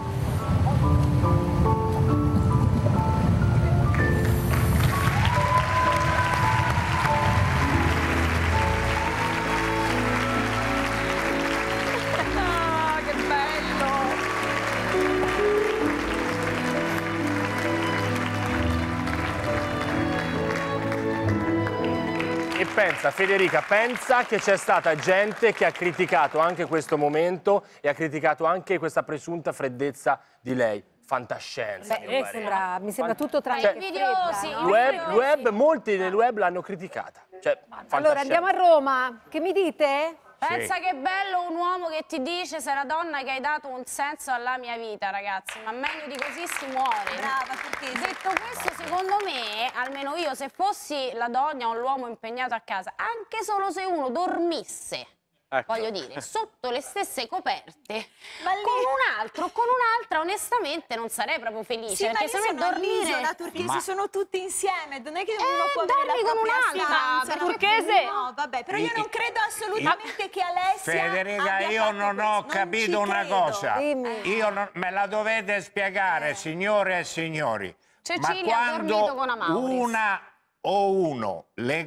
E pensa, Federica, pensa che c'è stata gente che ha criticato anche questo momento e ha criticato anche questa presunta freddezza di lei. Fantascienza. Beh, mi sembra, mi sembra tutto tranne Cioè, che invidiosi, fredda, Il no? web, il web, molti nel web l'hanno criticata. Cioè, Allora andiamo a Roma, che mi dite? Pensa che bello un uomo che ti dice sei la donna che hai dato un senso alla mia vita, ragazzi, ma meglio di così si muore. Brava, perché... Detto questo, secondo me, almeno io, se fossi la donna o l'uomo impegnato a casa, anche solo se uno dormisse, Ecco. voglio dire, sotto le stesse coperte, Ma lì- con un altro o con un'altra, onestamente non sarei proprio felice, Sì, ma perché lì se no sono dormire... all'isola turchesi, Ma- sono tutti insieme, non è che Eh, uno può avere la dormi con propria un'altra, stanza, per no? turchese. No, vabbè, però io non credo assolutamente che Alessia Federica, abbia io fatto non ho questo, capito non ci una credo. cosa. Dimmi. Io non- me la dovete spiegare, signore e signori. Cecilia Ma ha dormito con quando Amauris. una o uno,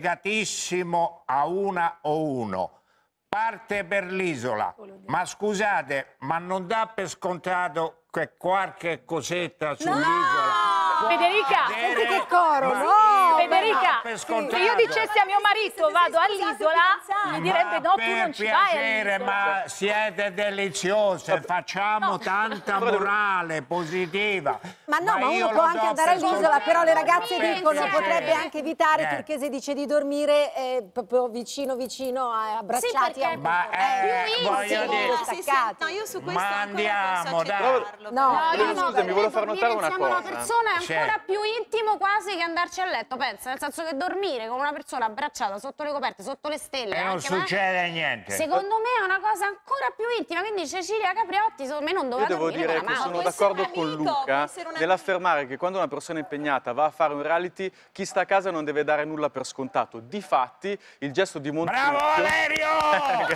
legatissimo a una o uno, parte per l'isola, ma scusate, ma non dà per scontato che qualche cosetta sull'isola? può Federica, avere- senti che coro, ma no, io Federica, non do per se scontato. io dicessi a mio marito vado all'isola, mi direbbe no, tu per non ci vai piacere, all'isola. ma siete deliziose, facciamo tanta morale positiva. Ma no, ma, io uno può lo anche do andare per all'isola, scontato. però le ragazze Per dicono piacere. potrebbe anche evitare, Eh. Turchese dice di dormire eh, proprio vicino vicino, eh, abbracciati Sì, a perché un Ma, eh, più voglio intimo, dire- staccati. No, io su questo Ma ancora non andiamo, posso dai. accettarlo. No, No, no, no, Scusami, perché volevo far dormire notare una insieme a una cosa. persona è Sì. ancora più intimo quasi che andarci a letto, pensa, nel senso che dormire con una persona abbracciata sotto le coperte, sotto le stelle, E non anche, ma- succede niente. secondo me è una cosa ancora più intima, quindi Cecilia Capriotti secondo me non Io doveva devo dormire dire con che la sono mamma. d'accordo essere con un amico, Luca può essere un nell'affermare che quando una persona impegnata va a fare un reality, chi sta a casa non deve dare nulla per scontato. Difatti, il gesto di Montrucchio... Bravo Valerio!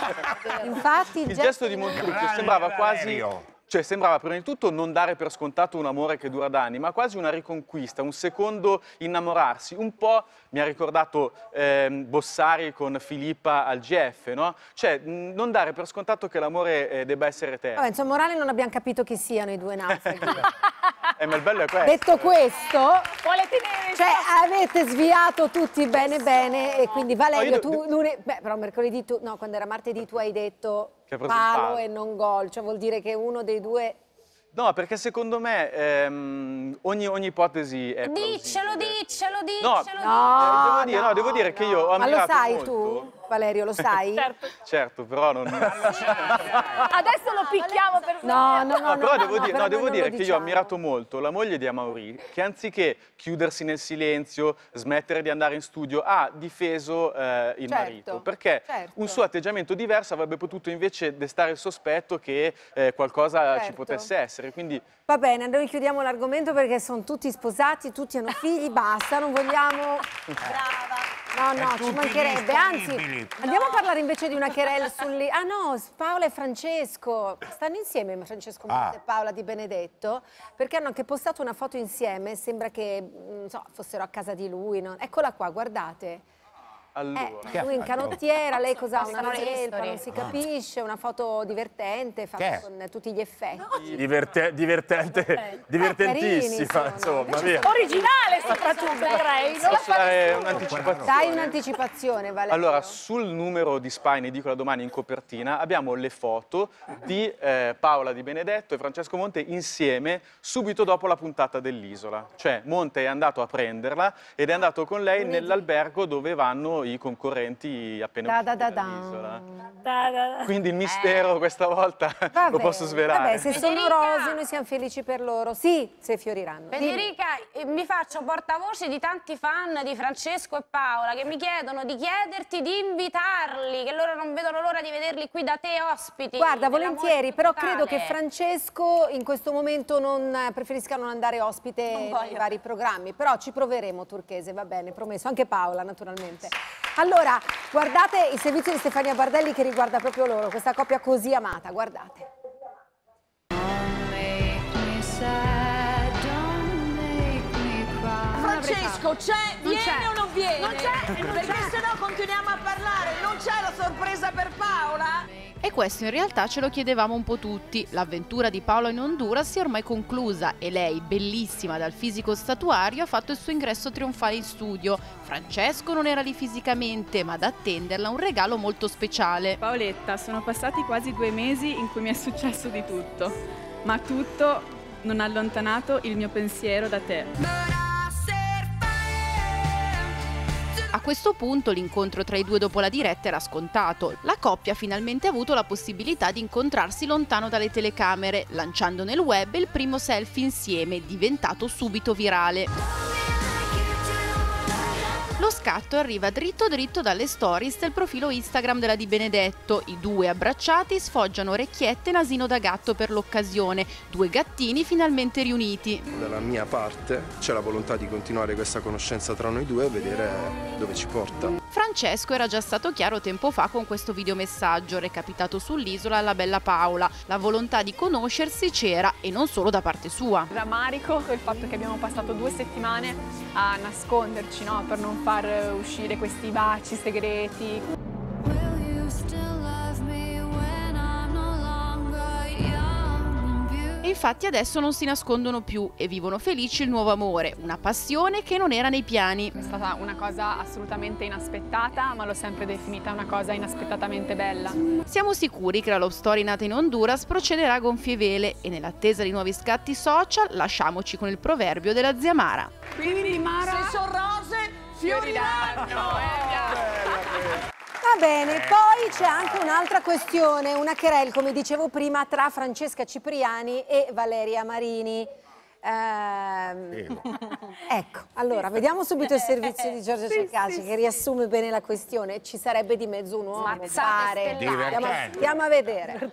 Infatti il, Il gesto di Montrucchio Grande sembrava quasi... Valerio. Cioè sembrava prima di tutto non dare per scontato un amore che dura da anni, ma quasi una riconquista, un secondo innamorarsi. Un po' mi ha ricordato ehm, Bossari con Filippa al G F, no? Cioè mh, non dare per scontato che l'amore eh, debba essere eterno. Vabbè, insomma, morale non abbiamo capito chi siano i due naufraghi. Eh, ma il bello è questo. Detto questo, vuole tenere cioè avete sviato tutti bene bene e quindi Valerio, No, io- tu lune- beh, però mercoledì tu, no, quando era martedì tu hai detto Che ha preso il palo palo. e non gol, cioè vuol dire che uno dei due. No, perché secondo me ehm, ogni, ogni ipotesi è Diccelo, diccelo, No, diccelo. eh, devo dire, no, devo dire che io ho Ma lo ammirato sai molto. tu, Valerio, lo sai? Certo. Certo, però non... Adesso lo picchiamo per... No, no, no, No, no, però no, devo, no, dire, però no, devo noi non dire lo che io ho diciamo. ammirato molto la moglie di Amaury, che anziché chiudersi nel silenzio, smettere di andare in studio, ha difeso eh, il Certo, marito, perché certo. un suo atteggiamento diverso avrebbe potuto invece destare il sospetto che eh, qualcosa ci Certo. potesse essere. Quindi Va bene, noi chiudiamo l'argomento perché sono tutti sposati, tutti hanno figli, basta, non vogliamo... No, no, E ci tutti mancherebbe, anzi, disponibili. andiamo a parlare invece di una querela sulli... Ah no, Paola e Francesco, stanno insieme Francesco Monte Ah. e Paola Di Benedetto, perché hanno anche postato una foto insieme, sembra che, non so, fossero a casa di lui, no? Eccola qua, guardate. allora... Eh, lui in canottiera, lei cos'ha? Una Postano le felpa, storie. non si capisce, una foto divertente, fatta Che è? con tutti gli effetti. Diverte- divertente, divertentissima, carini, insomma, via. Originale soprattutto, direi. Non la Posso fa dare nessuno. un'anticipazione? Dai un'anticipazione, Valerio. Allora, sul numero di Spy, ne dico la domani in copertina, abbiamo le foto di eh, Paola Di Benedetto e Francesco Monte insieme subito dopo la puntata dell'Isola. Cioè Monte è andato a prenderla ed è andato con lei nell'albergo dove vanno i concorrenti appena Da, da, usciti da, dall'Isola. Da, da, da. Quindi il mistero questa volta Va lo bene, posso svelare. Vabbè, se sono Federica! rosi noi siamo felici per loro. Sì, se fioriranno. Dimmi. Federica, eh, mi faccio portavoce di tanti fan di Francesco e Paola che mi chiedono di chiederti di invitarli, che loro non vedono l'ora di vederli qui da te ospiti. Guarda, dell'amore volentieri, però totale. credo che Francesco in questo momento non eh, preferisca non andare ospite Non nei voglio. vari programmi, però ci proveremo, Turchese, va bene, promesso, anche Paola naturalmente. Allora, guardate il servizio di Stefania Bardelli che riguarda proprio loro, questa coppia così amata, guardate. Francesco, c'è? Non Viene c'è. o non viene? Non c'è, non Perché c'è. se no continuiamo a parlare. Non c'è la sorpresa per Paola? E questo in realtà ce lo chiedevamo un po' tutti. L'avventura di Paola in Honduras si è ormai conclusa e lei, bellissima dal fisico statuario, ha fatto il suo ingresso trionfale in studio. Francesco non era lì fisicamente, ma ad attenderla un regalo molto speciale. Paoletta, sono passati quasi due mesi in cui mi è successo di tutto, ma tutto non ha allontanato il mio pensiero da te. A questo punto l'incontro tra i due dopo la diretta era scontato. La coppia ha finalmente avuto la possibilità di incontrarsi lontano dalle telecamere, lanciando nel web il primo selfie insieme, diventato subito virale. Lo scatto arriva dritto dritto dalle stories del profilo Instagram della Di Benedetto. I due abbracciati sfoggiano orecchiette e nasino da gatto per l'occasione. Due gattini finalmente riuniti. Dalla mia parte c'è la volontà di continuare questa conoscenza tra noi due e vedere dove ci porta. Francesco era già stato chiaro tempo fa con questo videomessaggio recapitato sull'isola alla bella Paola. La volontà di conoscersi c'era e non solo da parte sua. Rammarico il fatto che abbiamo passato due settimane a nasconderci, no? Per non far uscire questi baci segreti. E infatti adesso non si nascondono più e vivono felici il nuovo amore, una passione che non era nei piani. È stata una cosa assolutamente inaspettata, ma l'ho sempre definita una cosa inaspettatamente bella. Siamo sicuri che la love story nata in Honduras procederà a gonfie vele e nell'attesa di nuovi scatti social lasciamoci con il proverbio della zia Mara. Quindi Mara, se sono rose, fioriranno. Va bene, poi c'è anche un'altra questione, una querel, come dicevo prima, tra Francesca Cipriani e Valeria Marini. Ehm, ecco, allora, vediamo subito il servizio di Giorgio Ceccaci che riassume bene la questione. Ci sarebbe di mezzo un uomo, Mazzate pare. stellari. Andiamo, a- andiamo a vedere.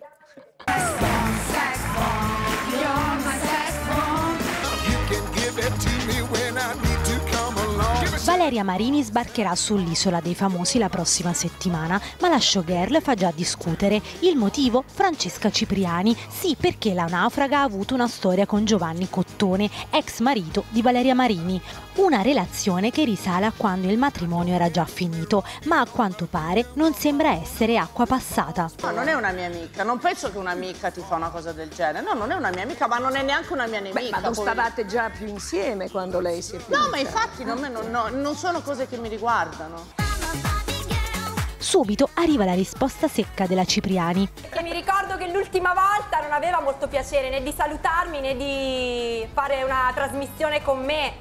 Valeria Marini sbarcherà sull'Isola dei Famosi la prossima settimana, ma la showgirl fa già discutere. Il motivo? Francesca Cipriani. Sì, perché la naufraga ha avuto una storia con Giovanni Cottone, ex marito di Valeria Marini. Una relazione che risale a quando il matrimonio era già finito, ma a quanto pare non sembra essere acqua passata. No, non è una mia amica, non penso che un'amica ti fa una cosa del genere. No, non è una mia amica, ma non è neanche una mia nemica. Beh, ma non stavate già più insieme quando lei si è finita? No, ma infatti non, non, non, non sono cose che mi riguardano. Subito arriva la risposta secca della Cipriani. E mi ricordo che l'ultima volta non aveva molto piacere né di salutarmi né di fare una trasmissione con me.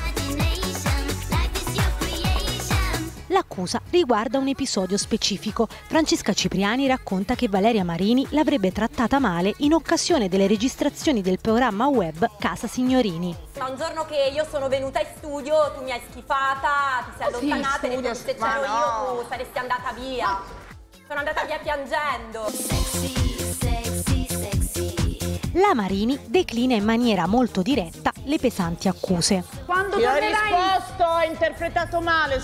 L'accusa riguarda un episodio specifico. Francesca Cipriani racconta che Valeria Marini l'avrebbe trattata male in occasione delle registrazioni del programma web Casa Signorini. Ma un giorno che io sono venuta in studio, tu mi hai schifata, ti sei Oh, sì, allontanata e hai studio, detto se ma c'ero no. io tu saresti andata via. Ma... sono andata via piangendo. La Marini declina in maniera molto diretta le pesanti accuse. Quando ti ho risposto, hai interpretato male.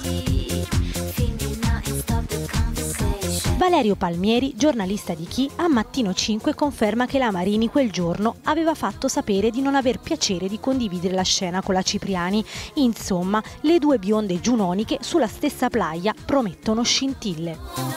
Valerio Palmieri, giornalista di Chi, a Mattino cinque conferma che la Marini quel giorno aveva fatto sapere di non aver piacere di condividere la scena con la Cipriani. Insomma, le due bionde giunoniche sulla stessa playa promettono scintille.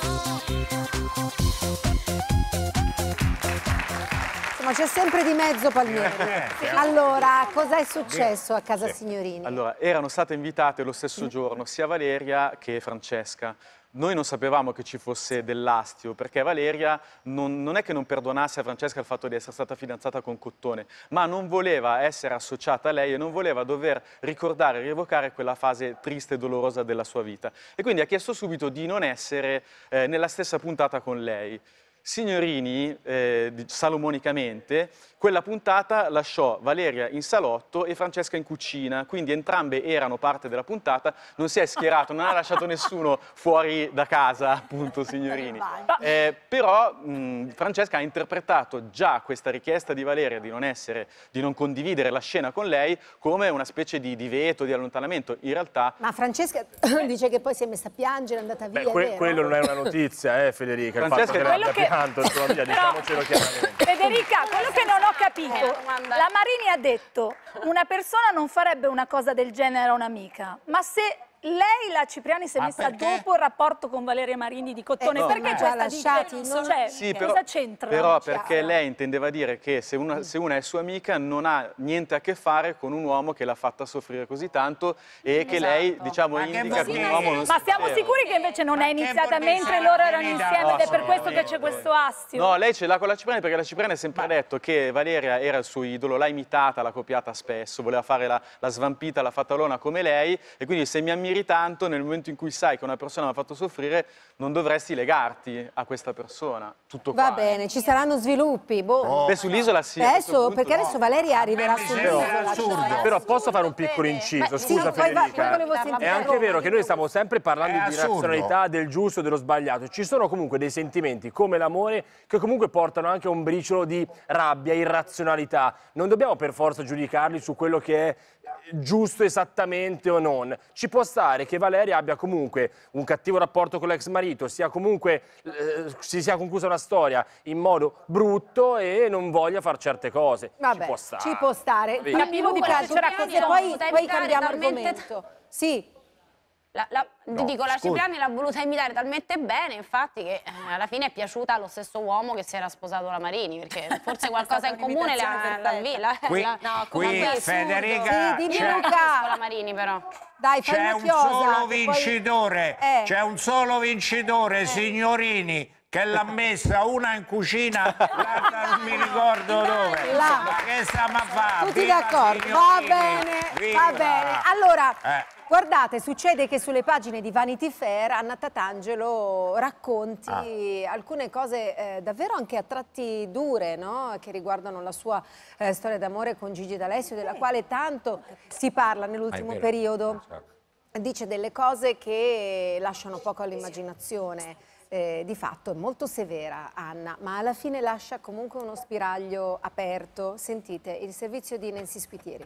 Ma c'è sempre di mezzo Palmieri. Allora, cosa è successo a Casa Signorini? Allora, erano state invitate lo stesso giorno sia Valeria che Francesca. Noi non sapevamo che ci fosse dell'astio, perché Valeria non, non è che non perdonasse a Francesca il fatto di essere stata fidanzata con Cottone, ma non voleva essere associata a lei e non voleva dover ricordare e rievocare quella fase triste e dolorosa della sua vita. E quindi ha chiesto subito di non essere eh, nella stessa puntata con lei. Signorini, eh, salomonicamente, quella puntata lasciò Valeria in salotto e Francesca in cucina, quindi entrambe erano parte della puntata, non si è schierato, non ha lasciato nessuno fuori da casa, appunto, Signorini. Eh, però mh, Francesca ha interpretato già questa richiesta di Valeria di non essere, di non condividere la scena con lei come una specie di, di veto, di allontanamento. In realtà... Ma Francesca dice che poi si è messa a piangere, è andata via, Beh, que- è vero? quello non è una notizia, eh, Federica, il Francesca fatto che quello l'abbia che- pianto, insomma, via, diciamocelo chiaramente. Federica, quello che non ho capito, la Marini ha detto una persona non farebbe una cosa del genere a un'amica, ma se lei, la Cipriani, si è Ma messa perché? dopo il rapporto con Valeria Marini di Cottone, Eh, no, perché ma questa lasciati, dice, non- cioè, Sì, però, cosa c'entra? però perché lei intendeva dire che se una, se una è sua amica non ha niente a che fare con un uomo che l'ha fatta soffrire così tanto e che lei, diciamo, Ma che indica che vuol un dire? uomo non Ma si siamo ferma. sicuri che invece non è iniziata vuol dire mentre se loro era erano finita? insieme ed è per No, questo che c'è assolutamente. questo astio? No, lei ce l'ha con la Cipriani perché la Cipriani ha sempre detto che Valeria era il suo idolo, l'ha imitata, l'ha copiata spesso, voleva fare la, la svampita, la fatalona come lei e quindi se mi ammiri tanto nel momento in cui sai che una persona mi ha fatto soffrire non dovresti legarti a questa persona. Tutto qua. Va bene, ci saranno sviluppi. Boh. Beh, sull'isola sì. a questo Adesso, punto perché no. adesso Valeria arriverà Però, sull'isola. però posso fare un piccolo inciso, Beh, sì, scusa poi va- Federica. poi volevo sentire È anche Roma. vero che noi stiamo sempre parlando È di assurdo. razionalità, del giusto e dello sbagliato. Ci sono comunque dei sentimenti come l'amore che comunque portano anche a un briciolo di rabbia, irrazionalità. Non dobbiamo per forza giudicarli su quello che è giusto esattamente o non. Ci può stare che Valeria abbia comunque un cattivo rapporto con l'ex marito, sia comunque eh, si sia conclusa una storia in modo brutto e non voglia fare certe cose. Vabbè, ci può stare. ci può stare. Vedi. Capivo di Comunque, caso, la Cipriani se l'ha poi, voluta poi imitare cambiamo talmente- argomento. Sì. La, la, No, dico, la scusi. Cipriani l'ha voluta imitare talmente bene, infatti, che eh, alla fine è piaciuta allo stesso uomo che si era sposato la Marini, perché forse qualcosa in comune la, la, la, Qui- la, qui, la- Federica, Sì, dimmi c'è- Luca. con la Marini però. Dai, fai C'è una un chiosa. solo che poi- vincitore, Eh. c'è un solo vincitore, signorini, che l'ha messa una in cucina, l'altra non mi ricordo dove. Là. Ma che stiamo a fare? Tutti Viva d'accordo, va signorini, bene, viva. va bene. Allora, Eh. guardate, succede che sulle pagine di Vanity Fair Anna Tatangelo racconti alcune cose eh, davvero anche a tratti dure, no? Che riguardano la sua eh, storia d'amore con Gigi D'Alessio, della quale tanto si parla nell'ultimo vero. periodo. Dice delle cose che lasciano poco all'immaginazione. Eh, di fatto è molto severa Anna, ma alla fine lascia comunque uno spiraglio aperto. Sentite il servizio di Nancy Spitieri.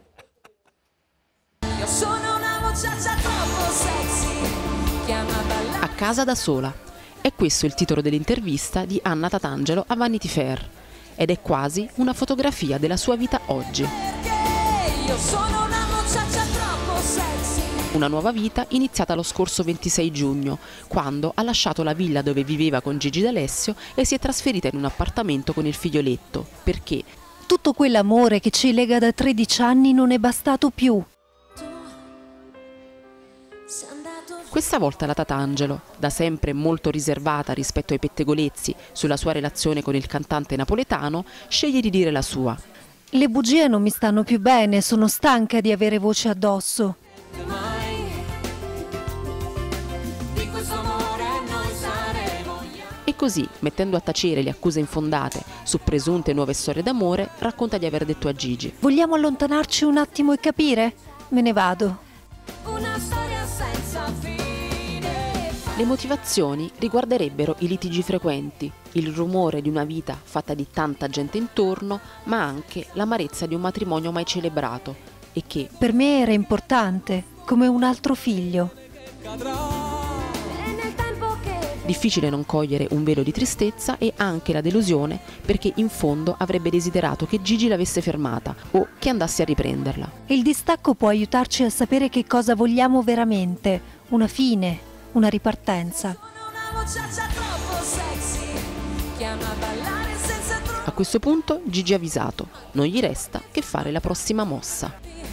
Io sono una muchacha troppo sexy che ama ballare. A casa da sola. È questo il titolo dell'intervista di Anna Tatangelo a Vanity Fair. Ed è quasi una fotografia della sua vita oggi. Perché io sono una muchacha troppo sexy Una nuova vita iniziata lo scorso ventisei giugno, quando ha lasciato la villa dove viveva con Gigi D'Alessio e si è trasferita in un appartamento con il figlioletto, perché tutto quell'amore che ci lega da tredici anni non è bastato più. Questa volta la Tatangelo, da sempre molto riservata rispetto ai pettegolezzi sulla sua relazione con il cantante napoletano, sceglie di dire la sua. Le bugie non mi stanno più bene, sono stanca di avere voce addosso. E così, mettendo a tacere le accuse infondate su presunte nuove storie d'amore, racconta di aver detto a Gigi: vogliamo allontanarci un attimo e capire? Me ne vado. Una storia senza fine. Le motivazioni riguarderebbero i litigi frequenti, il rumore di una vita fatta di tanta gente intorno, ma anche l'amarezza di un matrimonio mai celebrato e che per me era importante, come un altro figlio. Difficile non cogliere un velo di tristezza e anche la delusione, perché in fondo avrebbe desiderato che Gigi l'avesse fermata o che andasse a riprenderla. Il distacco può aiutarci a sapere che cosa vogliamo veramente, una fine, una ripartenza. A questo punto Gigi ha avvisato, non gli resta che fare la prossima mossa.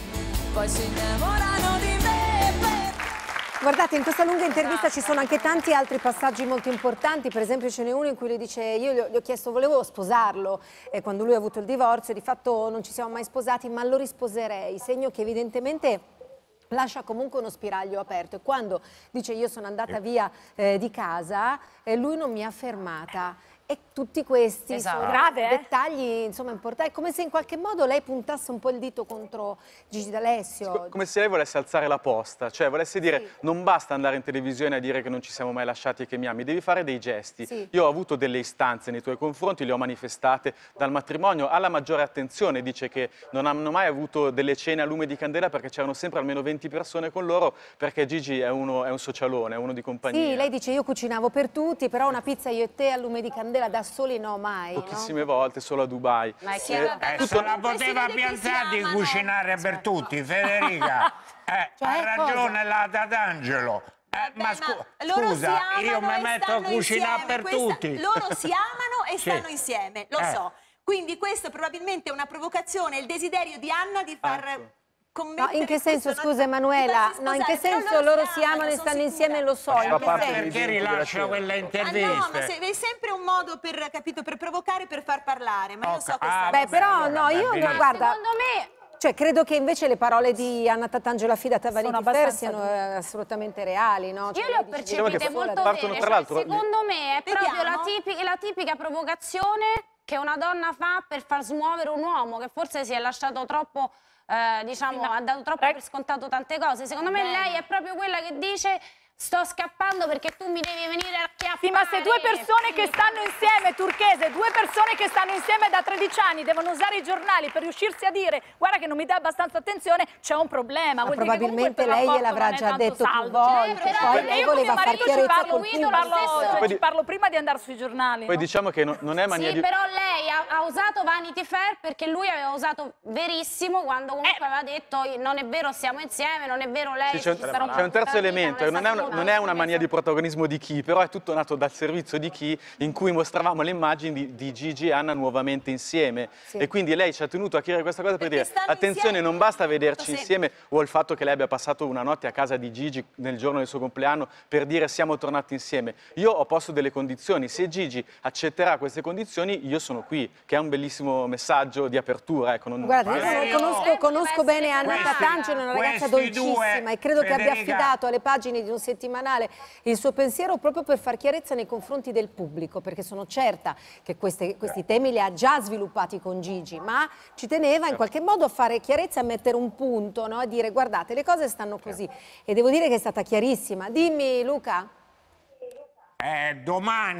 Poi si innamorano di me. Guardate, in questa lunga intervista ci sono anche tanti altri passaggi molto importanti, per esempio ce n'è uno in cui lei dice io gli ho, gli ho chiesto, volevo sposarlo e quando lui ha avuto il divorzio, di fatto non ci siamo mai sposati, ma lo risposerei, segno che evidentemente lascia comunque uno spiraglio aperto e quando dice io sono andata via eh, di casa, eh, lui non mi ha fermata. E tutti questi esatto. sono Grave, eh? dettagli insomma importanti, come se in qualche modo lei puntasse un po' il dito contro Gigi D'Alessio. Come se lei volesse alzare la posta, cioè volesse dire sì. non basta andare in televisione a dire che non ci siamo mai lasciati e che mi ami, devi fare dei gesti. Sì. Io ho avuto delle istanze nei tuoi confronti, le ho manifestate dal matrimonio alla maggiore attenzione, dice che non hanno mai avuto delle cene a lume di candela perché c'erano sempre almeno venti persone con loro, perché Gigi è, uno, è un socialone, è uno di compagnia. Sì, lei dice io cucinavo per tutti, però una pizza io e te a lume di candela da soli no mai. Pochissime no? volte, solo a Dubai. Ma è chiaro, eh, eh, se la poteva piantare di cucinare per tutti, Federica. Eh, cioè, ha ragione cosa? La Tatangelo. Eh, Vabbè, ma, scu ma loro scusa, si io mi metto a cucinare per Questa, tutti. Loro si amano e sì. stanno insieme, lo eh. so. Quindi questo probabilmente è una provocazione, il desiderio di Anna di far... Ecco. No, in che senso, scusa Emanuela? No, in che senso loro si amano e stanno insieme, lo so. Ma perché rilascia quella intervista? Ah, no, ma se, è sempre un modo per, capito, per provocare, per far parlare. Ma io so questa ah, Beh, però no, io no, guarda. Secondo me Cioè, credo che invece le parole di Anna Tatangelo affidate a Vanity Fair siano eh, assolutamente reali, no? Cioè, io le ho percepite molto bene, cioè, secondo me è proprio la tipica, la tipica provocazione che una donna fa per far smuovere un uomo che forse si è lasciato troppo, eh, diciamo, ha dato troppo per scontato tante cose. Secondo me lei è proprio quella che dice sto scappando perché tu mi devi venire a chiappare. Sì, ma se due persone che stanno insieme, Turchese, due persone che stanno insieme da tredici anni devono usare i giornali per riuscirsi a dire guarda che non mi dà abbastanza attenzione, c'è un problema. Ma probabilmente lei gliel'avrà già detto più volte, poi lei voleva far chiarezza col pubblico. Parlo, ci parlo prima di andare sui giornali. Poi no? diciamo che non, non è mania sì, di... però lei ha, ha usato Vanity Fair perché lui aveva usato verissimo quando comunque eh. aveva detto non è vero stiamo insieme, non è vero lei. Sì, c'è un, c'è un terzo elemento, vita, non, non, è una, non è una mania di protagonismo di chi, però è tutto nato dal servizio di chi in cui mostravamo le immagini di, di Gigi e Anna nuovamente insieme sì. e quindi lei ci ha tenuto a chiedere questa cosa per perché dire attenzione insieme. Non basta vederci insieme o il fatto che lei abbia passato una notte a casa di Gigi nel giorno del suo compleanno per dire siamo tornati insieme. Io ho posto delle condizioni, se Gigi accetterà queste condizioni io sono qui, che è un bellissimo messaggio di apertura. Ecco, non... Guarda, io conosco, conosco bene Anna Tatangelo, è una ragazza dolcissima e credo che abbia affidato alle pagine di un settimanale il suo pensiero proprio per far chiarezza nei confronti del pubblico, perché sono certa che queste, questi temi li ha già sviluppati con Gigi, ma ci teneva in qualche modo a fare chiarezza, a mettere un punto, no? A dire guardate le cose stanno così e devo dire che è stata chiarissima. Dimmi Luca. Eh, domani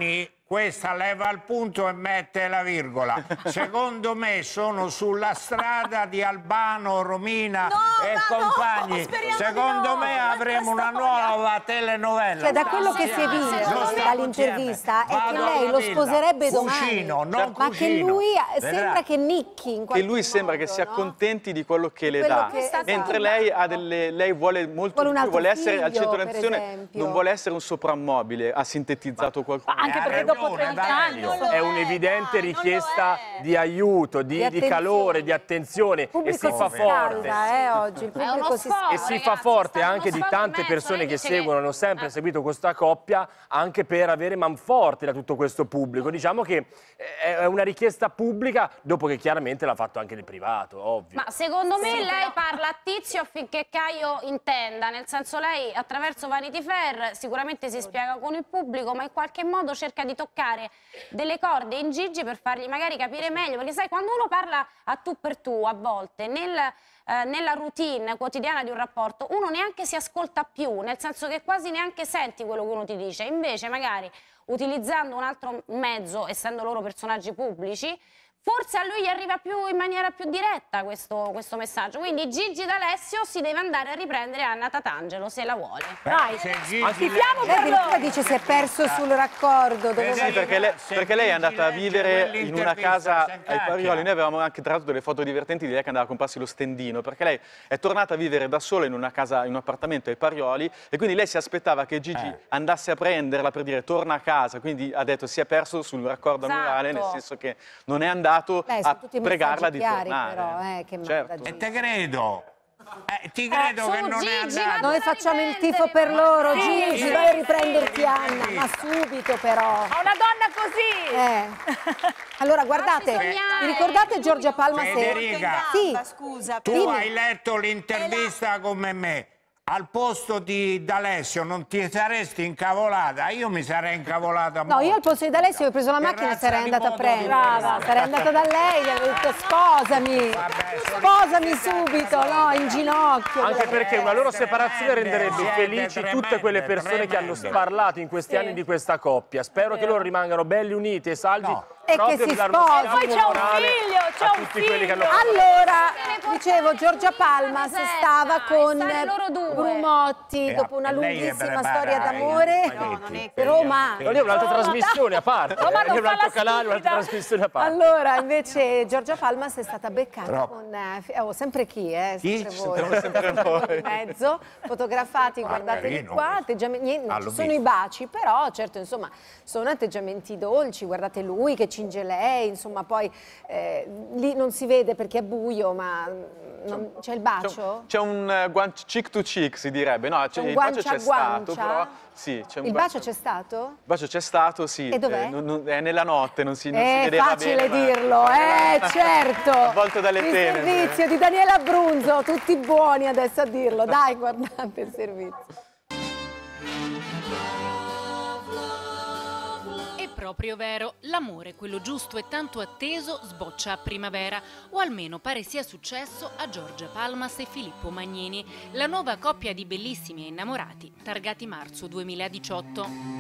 questa leva il punto e mette la virgola. Secondo me sono sulla strada di Albano, Romina no, e compagni. No, Secondo no, me avremo una nuova telenovela. Cioè, da quello che si è visto dall'intervista è che lei lo sposerebbe domani. Cuscino, non ma cuscino. che lui Vedrà. sembra che nicchi in Che qualche lui sembra modo, che si no? accontenti di quello che le Quello dà, che- esatto. mentre lei ha delle lei vuole molto Vuole un di più, altro vuole essere al figlio, centro per dell'azione, esempio. non vuole essere un soprammobile, ha sintetizzato qualcuno. Anche perché dopo trenta anni È un'evidente richiesta di aiuto, di, Di di attenzione. calore, di attenzione e pubblico si fa si forte. scalda, eh, oggi. Il È uno pubblico si sfogo, E si ragazzi, fa forte sta anche uno di sfogo tante immenso, persone lei che dice seguono, hanno sempre seguito questa coppia, anche per avere manforte da tutto questo pubblico. Diciamo che è una richiesta pubblica, dopo che chiaramente l'ha fatto anche nel privato, ovvio. Ma secondo me Sì, lei però- parla a Tizio affinché Caio intenda, nel senso lei attraverso Vanity Fair sicuramente si spiega con il pubblico, ma in qualche modo cerca di toccare delle corde in Gigi per fargli magari capire meglio, perché sai, quando uno parla a tu per tu a volte nel, eh, nella routine quotidiana di un rapporto, uno neanche si ascolta più, nel senso che quasi neanche senti quello che uno ti dice, invece magari utilizzando un altro mezzo, essendo loro personaggi pubblici, forse a lui gli arriva più in maniera più diretta questo, questo messaggio. Quindi Gigi D'Alessio si deve andare a riprendere Anna Tatangelo se la vuole. Dai, Gigi- tifiamo Lei per addirittura loro. dice si è perso sul raccordo. Dove Sì, perché lei, perché lei è andata a vivere in una casa ai Parioli. Noi avevamo anche tra l'altro delle foto divertenti di lei che andava a comprarsi lo stendino, perché lei è tornata a vivere da sola in una casa, in un appartamento ai Parioli, e quindi lei si aspettava che Gigi Eh. andasse a prenderla per dire torna a casa, quindi ha detto si è perso sul raccordo Esatto. amorale, nel senso che non è andato Beh, a sono tutti pregarla messaggi di chiari, tornare. però, eh, che Certo. manda E te credo. Eh, ti credo su, che non è Gigi, andato. vado Noi a facciamo il riprendere, tifo per loro, sì, Gigi, sì. vai a riprenderti Anna, ma subito però. A una donna così. Eh. Allora guardate, Facci sognare. vi ricordate Giorgia Palma se... Federica, Sì, Scusa, tu Dimmi. hai letto l'intervista come me. Al posto di D'Alessio non ti saresti incavolata? Io mi sarei incavolata no, io al posto di D'Alessio ho preso la Che macchina e razza sarei di andata a modo di prendere. pensare? Sarei andata da lei, gli avrei detto sposami, Vabbè, sono sposami in- subito, no, in ginocchio. Anche perché una loro separazione tremende, renderebbe siete felici tutte quelle tremende, persone che hanno tremende. sparlato in questi Sì. anni di questa coppia. Spero che loro rimangano belli uniti e saldi. No. E che proprio si per dare uno sposino. schiaffo E poi c'è un morale figlio, c'è a un tutti quelli che hanno figlio. Allora, Portare dicevo, Giorgia Palma se stava con stare loro due. Brumotti E- dopo una e lei è lunghissima brava, storia dai. d'amore, No, non è- Roma. Non è un'altra trasmissione a parte, Roma è non un fa altro la canale, un'altra stupida. trasmissione a parte. Allora, invece, Giorgia Palma si è stata beccata Troppo. con... eh, fi- oh, sempre chi, eh? Chi? Sempre voi. Siamo sempre noi. In mezzo, fotografati, Ah, guardateli carino. qua, atteggiamenti, niente, Ah, ci l'ho sono visto. i baci, però certo, insomma, sono atteggiamenti dolci, guardate lui che cinge lei, insomma, poi eh, lì non si vede perché è buio, ma non- c'è il bacio? C'è un eh, guan- cheek to cheek, si direbbe. No, c'è- Un il bacio guancia a c'è stato, guancia? però sì, c'è un Il guancia- bacio c'è stato? Il bacio c'è stato, sì. E dov'è? eh, non- non- è nella notte, non si, non si È vedeva facile bene. ma- dirlo, eh, certo. Avvolto dalle Il tenebre. servizio di Daniela Brunzo, tutti buoni adesso a dirlo. Dai, guardate il servizio. È proprio vero, l'amore, quello giusto e tanto atteso, sboccia a primavera, o almeno pare sia successo a Giorgia Palmas e Filippo Magnini, la nuova coppia di bellissimi e innamorati, targati marzo duemiladiciotto.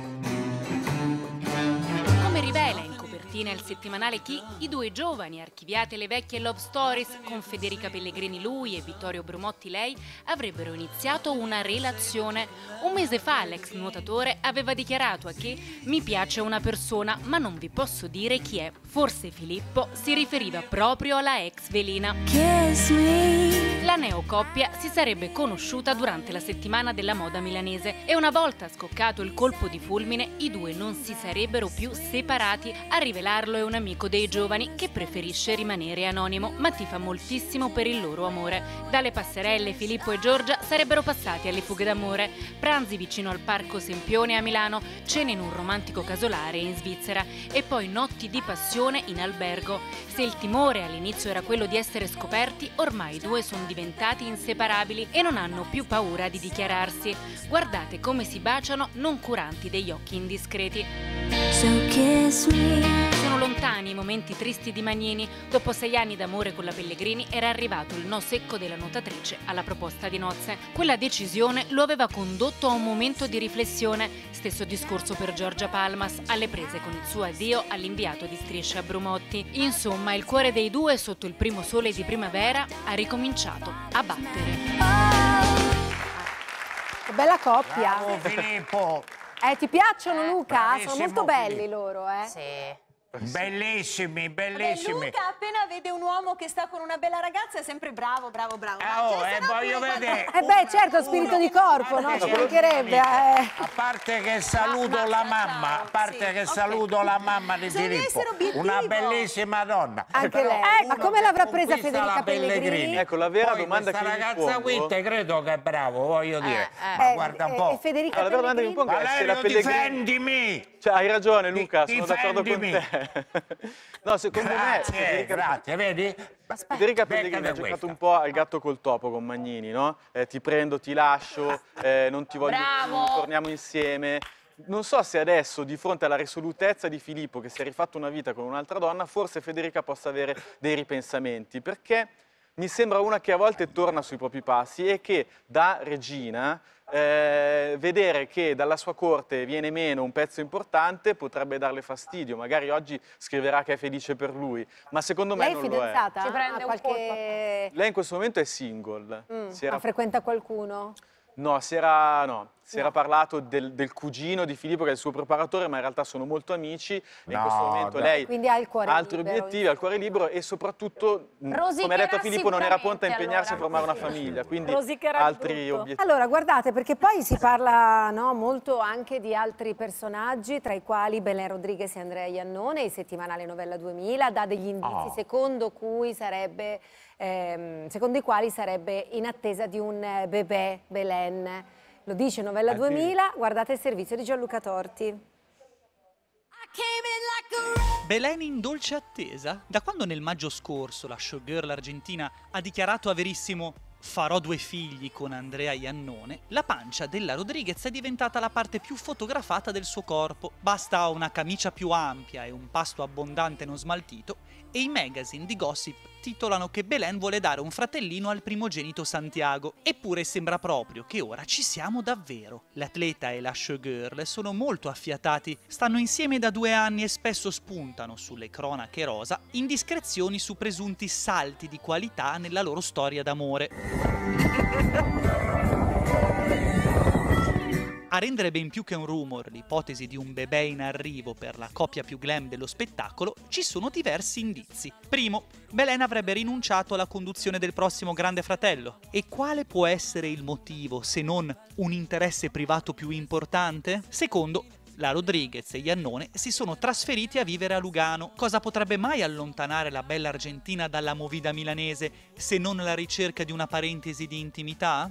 Come rivela in copertina il settimanale Chi, i due giovani, archiviate le vecchie love stories, con Federica Pellegrini lui e Vittorio Brumotti lei, avrebbero iniziato una relazione. Un mese fa l'ex nuotatore aveva dichiarato a Chi: mi piace una persona, ma non vi posso dire chi è. Forse Filippo si riferiva proprio alla ex velina. La neocoppia si sarebbe conosciuta durante la settimana della moda milanese e una volta scoccato il colpo di fulmine i due non si sarebbero più separati. A rivelarlo è un amico dei giovani che preferisce rimanere anonimo, ma tifa moltissimo per il loro amore. Dalle passerelle Filippo e Giorgia sarebbero passati alle fughe d'amore, pranzi vicino al Parco Sempione a Milano, cene in un romantico casolare in Svizzera e poi notti di passione in albergo. Se il timore all'inizio era quello di essere scoperti, ormai i due sono diventati diventati inseparabili e non hanno più paura di dichiararsi. Guardate come si baciano, non curanti degli occhi indiscreti. Sono lontani i momenti tristi di Magnini. Dopo sei anni d'amore con la Pellegrini era arrivato il no secco della nuotatrice alla proposta di nozze. Quella decisione lo aveva condotto a un momento di riflessione. Stesso discorso per Giorgia Palmas, alle prese con il suo addio all'inviato di Striscia Brumotti. Insomma, il cuore dei due sotto il primo sole di primavera ha ricominciato a battere. Che bella coppia. Bravo Filippo. Eh, ti piacciono Luca? bravissimo, Sono molto belli Filippo. loro, eh? Sì. Bellissimi, bellissimi. Beh, Luca appena vede un uomo che sta con una bella ragazza è sempre bravo, bravo, bravo. Ah, oh, eh, voglio vedere. Eh beh, certo, spirito di corpo, no? Ci mancherebbe. Eh. A parte che saluto la mamma, a parte che saluto la mamma di Filippo, una bellissima donna. Anche lei. Eh, ma come l'avrà presa Federica Pellegrini? Ecco, la vera Poi domanda che questa mi ragazza pongo... qui credo che è bravo, voglio dire. eh. Ma Eh, guarda un eh, po'. e Federica Allora, la vera domanda che mi pongo è se la Valerio, Pellegrini... difendimi! Cioè, hai ragione Luca, sono d'accordo con Difendimi. te. No, secondo Grazie, me Federica, grazie, vedi? Federica Pellegrini ha Beccate giocato questa. un po' al gatto col topo con Magnini, no? Eh, ti prendo, ti lascio, eh, non ti voglio Bravo. più, torniamo insieme. Non so se adesso, di fronte alla risolutezza di Filippo, che si è rifatto una vita con un'altra donna, forse Federica possa avere dei ripensamenti, perché mi sembra una che a volte torna sui propri passi e che da regina... Eh, vedere che dalla sua corte viene meno un pezzo importante potrebbe darle fastidio. Magari oggi scriverà che è felice per lui, ma secondo me Lei è non lo è. fidanzata? Ci prende Ha un qualche... Lei in questo momento è single. Mm, Si era... Ma frequenta qualcuno? No, si era, no, si era parlato del, del cugino di Filippo che è il suo preparatore, ma in realtà sono molto amici e in No, questo momento dai. lei Quindi ha il cuore ha altri libero, obiettivi, ha il cuore libero e soprattutto, mh, come ha detto Rosicherà Filippo, non era pronta a sicuramente, impegnarsi allora. a formare una famiglia, quindi Rosicherà di altri brutto. obiettivi. Allora, guardate, perché poi si parla no, molto anche di altri personaggi, tra i quali Belen Rodriguez e Andrea Iannone. Il settimanale Novella duemila dà degli indizi Oh. secondo cui sarebbe, ehm, secondo i quali sarebbe in attesa di un eh, bebè Belen. Lo dice Novella duemila, guardate il servizio di Gianluca Torti. Belen in dolce attesa? Da quando nel maggio scorso la showgirl argentina ha dichiarato averissimo farò due figli con Andrea Iannone, la pancia della Rodriguez è diventata la parte più fotografata del suo corpo. Basta una camicia più ampia e un pasto abbondante non smaltito e i magazine di gossip titolano che Belen vuole dare un fratellino al primogenito Santiago. Eppure sembra proprio che ora ci siamo davvero. L'atleta e la showgirl sono molto affiatati, stanno insieme da due anni e spesso spuntano sulle cronache rosa indiscrezioni su presunti salti di qualità nella loro storia d'amore. A rendere ben più che un rumor l'ipotesi di un bebè in arrivo per la coppia più glam dello spettacolo, ci sono diversi indizi. Primo, Belen avrebbe rinunciato alla conduzione del prossimo Grande Fratello. E quale può essere il motivo se non un interesse privato più importante? Secondo, la Rodriguez e Iannone si sono trasferiti a vivere a Lugano. Cosa potrebbe mai allontanare la bella argentina dalla movida milanese se non la ricerca di una parentesi di intimità?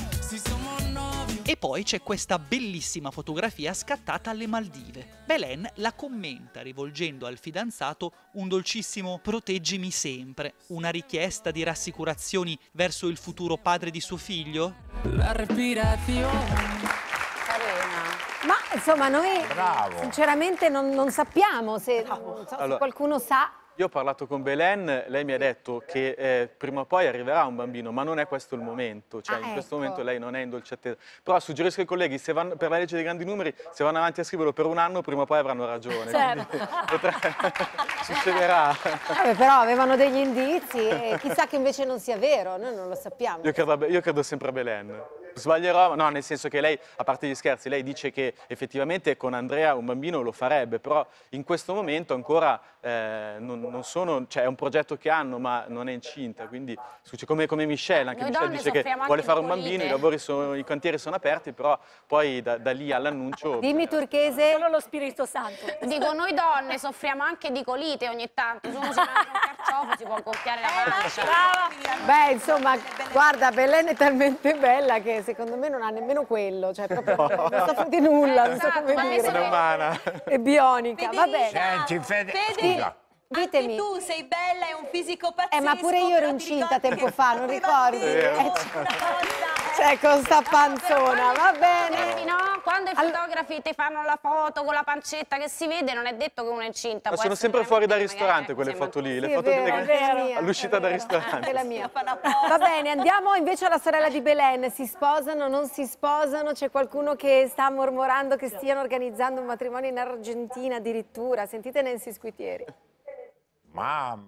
E poi c'è questa bellissima fotografia scattata alle Maldive. Belen la commenta rivolgendo al fidanzato un dolcissimo proteggimi sempre, una richiesta di rassicurazioni verso il futuro padre di suo figlio? La respirazione. Ma insomma noi Bravo. sinceramente non, non sappiamo se, non so, se Allora, qualcuno sa. Io ho parlato con Belen, lei mi ha detto che eh, prima o poi arriverà un bambino, ma non è questo il momento, cioè Ah, in ecco. questo momento lei non è in dolce attesa. Però suggerisco ai colleghi, se vanno, per la legge dei grandi numeri, se vanno avanti a scriverlo per un anno, prima o poi avranno ragione. Certo. Quindi potrà- succederà. Vabbè, però avevano degli indizi e chissà che invece non sia vero, noi non lo sappiamo. Io credo, a Be- io credo sempre a Belen. Sbaglierò, no, nel senso che lei, a parte gli scherzi, lei dice che effettivamente con Andrea un bambino lo farebbe, però in questo momento ancora eh, non, non sono, cioè è un progetto che hanno, ma non è incinta, quindi succede come, come Michelle, anche Noi Michelle donne dice che soffriamo vuole anche fare di un bambino, colite. i lavori sono, i cantieri sono aperti, però poi da, da lì all'annuncio... Dimmi Turchese. Solo lo Spirito Santo. Dico, noi donne soffriamo anche di colite ogni tanto, se uno si mangia un carciofo si può gonfiare la pancia. Beh, insomma, guarda, Belen è talmente bella che secondo me non ha nemmeno quello, cioè proprio No. non soffre di nulla, non so come ma dire. Non è umana. È bionica, va bene. Senti, Fede, Fede- scusa. Ditemi. Anche tu sei bella, è un fisico pazzesco. Eh, ma pure io ero incinta tempo fa, non ricordi? Eh, cioè, con sta panzona, va bene. No, quando i fotografi ti fanno la foto con la pancetta che si vede, non è detto che uno è incinta. Ma sono sempre fuori dal ristorante quelle foto lì, le foto all'uscita dal ristorante. È la mia. Va bene, andiamo invece alla sorella di Belen. Si sposano, non si sposano? C'è qualcuno che sta mormorando che stiano organizzando un matrimonio in Argentina addirittura. Sentite Nancy Squitieri. Mamma.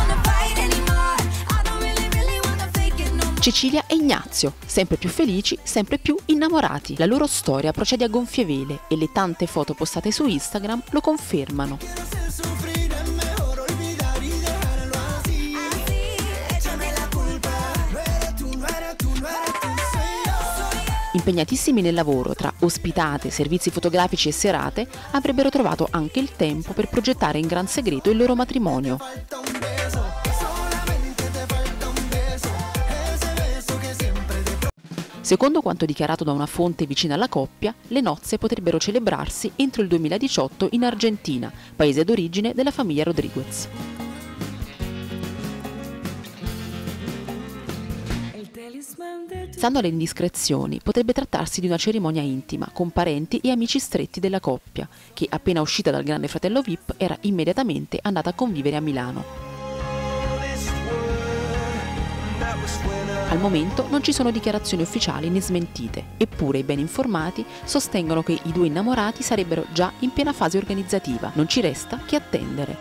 Cecilia e Ignazio, sempre più felici, sempre più innamorati. La loro storia procede a gonfie vele e le tante foto postate su Instagram lo confermano. Impegnatissimi nel lavoro, tra ospitate, servizi fotografici e serate, avrebbero trovato anche il tempo per progettare in gran segreto il loro matrimonio. Secondo quanto dichiarato da una fonte vicina alla coppia, le nozze potrebbero celebrarsi entro il duemiladiciotto in Argentina, paese d'origine della famiglia Rodriguez. Stando alle indiscrezioni, potrebbe trattarsi di una cerimonia intima, con parenti e amici stretti della coppia, che appena uscita dal Grande Fratello V I P era immediatamente andata a convivere a Milano. Al momento non ci sono dichiarazioni ufficiali né smentite, eppure i ben informati sostengono che i due innamorati sarebbero già in piena fase organizzativa. Non ci resta che attendere.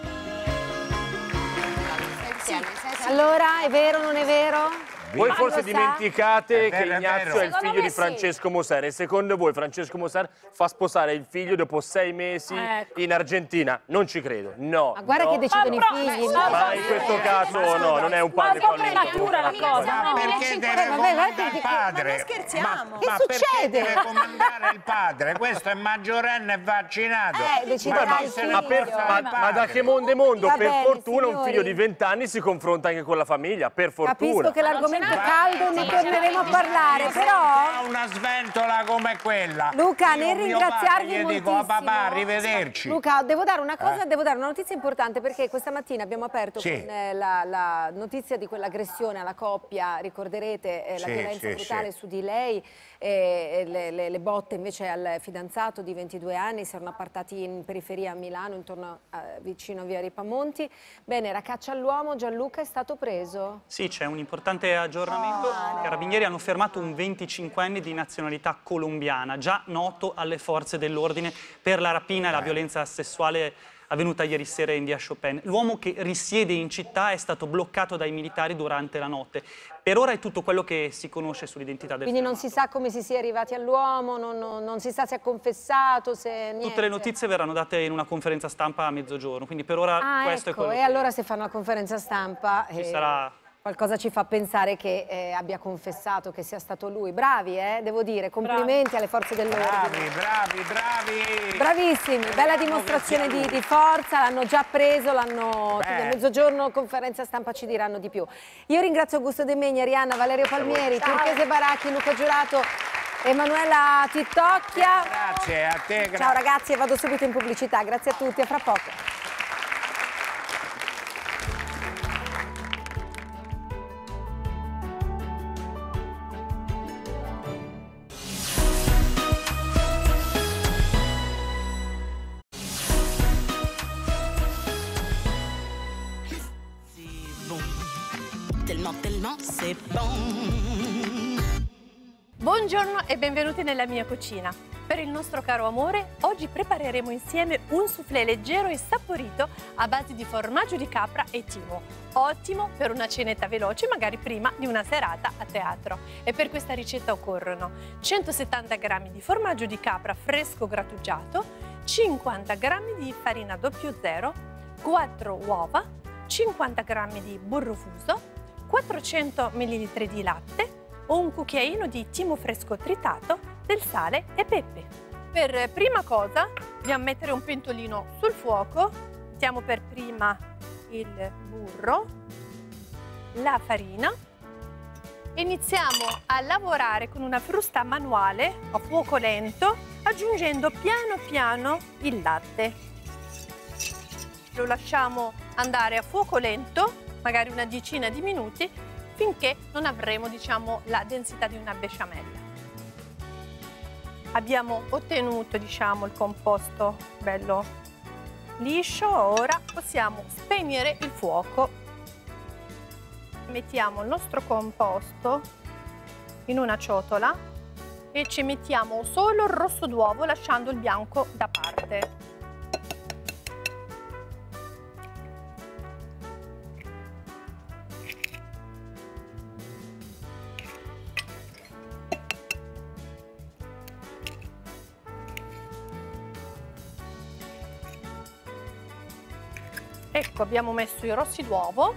Allora, è vero o non è vero? Voi forse dimenticate vero, che Ignazio è, è il figlio di Francesco Moser e secondo voi Francesco Moser fa sposare il figlio dopo sei mesi ecco. in Argentina? Non ci credo, no. Ma guarda no. che decidono i figli. Ma, ma in questo caso ma no, non è un padre ma è prematura la cosa. Ma perché deve comandare il padre? Ma scherziamo. Ma, che ma succede? Perché deve comandare il padre? Questo è maggiorenne e vaccinato. Eh, deciderà il ma, per, ma, ma da che mondo è mondo? Va per bene, fortuna signori. un figlio di vent'anni si confronta anche con la famiglia, per fortuna. Capisco che l'argomento è caldo, ne torneremo a parlare, però... una sventola come quella. Luca, Io, nel ringraziarvi gli moltissimo... dico a papà, arrivederci. Luca, devo dare una cosa, Eh. devo dare una notizia importante, perché questa mattina abbiamo aperto Sì. con eh, la, la notizia di quell'aggressione alla coppia, ricorderete eh, la Sì, violenza sì, brutale sì. su di lei, e le, le, le botte invece al fidanzato di ventidue anni, si erano appartati in periferia a Milano, intorno a, vicino a via Ripamonti. Bene, era caccia all'uomo, Gianluca è stato preso? Sì, c'è un importante aggiornamento. I carabinieri hanno fermato un venticinquenne di nazionalità colombiana, già noto alle forze dell'ordine per la rapina e la violenza sessuale avvenuta ieri sera in via Chopin. L'uomo che risiede in città è stato bloccato dai militari durante la notte. Per ora è tutto quello che si conosce sull'identità del Quindi non si sa come si sia arrivati all'uomo, non, non, non si sa se ha confessato, se niente. Tutte le notizie verranno date in una conferenza stampa a mezzogiorno, quindi per ora Ah, questo ecco, è quello e che allora se fanno la conferenza stampa ci eh, sarà. qualcosa ci fa pensare che eh, abbia confessato, che sia stato lui. Bravi, eh, devo dire, complimenti bravi. alle forze dell'ordine. Bravi, bravi, bravi. Bravissimi, bella dimostrazione di, di forza, l'hanno già preso, l'hanno a mezzogiorno conferenza stampa ci diranno di più. Io ringrazio Augusto De Megni, Arianna, Valerio Palmieri, Turchese Baracchi, Luca Giurato, Emanuela Tittocchia. Grazie a te. Grazie. Ciao ragazzi, e vado subito in pubblicità. Grazie a tutti, a fra poco. Buongiorno e benvenuti nella mia cucina. Per il nostro caro amore, oggi prepareremo insieme un soufflé leggero e saporito a base di formaggio di capra e timo. Ottimo per una cenetta veloce, magari prima di una serata a teatro. E per questa ricetta occorrono centosettanta grammi di formaggio di capra fresco grattugiato, cinquanta grammi di farina zero zero, quattro uova, cinquanta grammi di burro fuso, quattrocento millilitri di latte, o un cucchiaino di timo fresco tritato, del sale e pepe. Per prima cosa dobbiamo mettere un pentolino sul fuoco, mettiamo per prima il burro, la farina, iniziamo a lavorare con una frusta manuale a fuoco lento, aggiungendo piano piano il latte. Lo lasciamo andare a fuoco lento, magari una decina di minuti, finché non avremo, diciamo, la densità di una besciamella. Abbiamo ottenuto, diciamo, il composto bello liscio, ora possiamo spegnere il fuoco. Mettiamo il nostro composto in una ciotola e ci mettiamo solo il rosso d'uovo lasciando il bianco da parte. Ecco, abbiamo messo i rossi d'uovo.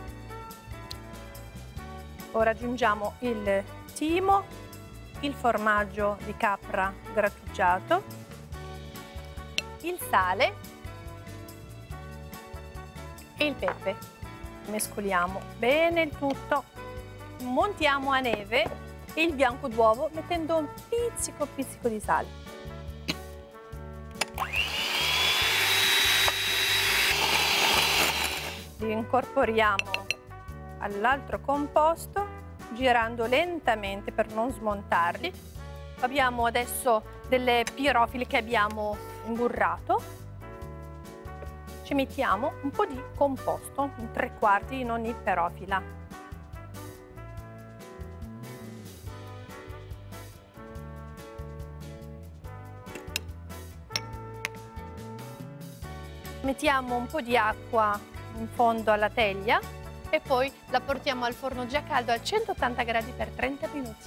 Ora aggiungiamo il timo, il formaggio di capra grattugiato, il sale e il pepe. Mescoliamo bene il tutto, montiamo a neve il bianco d'uovo mettendo un pizzico pizzico di sale. Li incorporiamo all'altro composto girando lentamente per non smontarli. Abbiamo adesso delle pirofili che abbiamo imburrato. Ci mettiamo un po' di composto, in tre quarti in ogni pirofila. Mettiamo un po' di acqua in fondo alla teglia e poi la portiamo al forno già caldo a centottanta gradi per trenta minuti.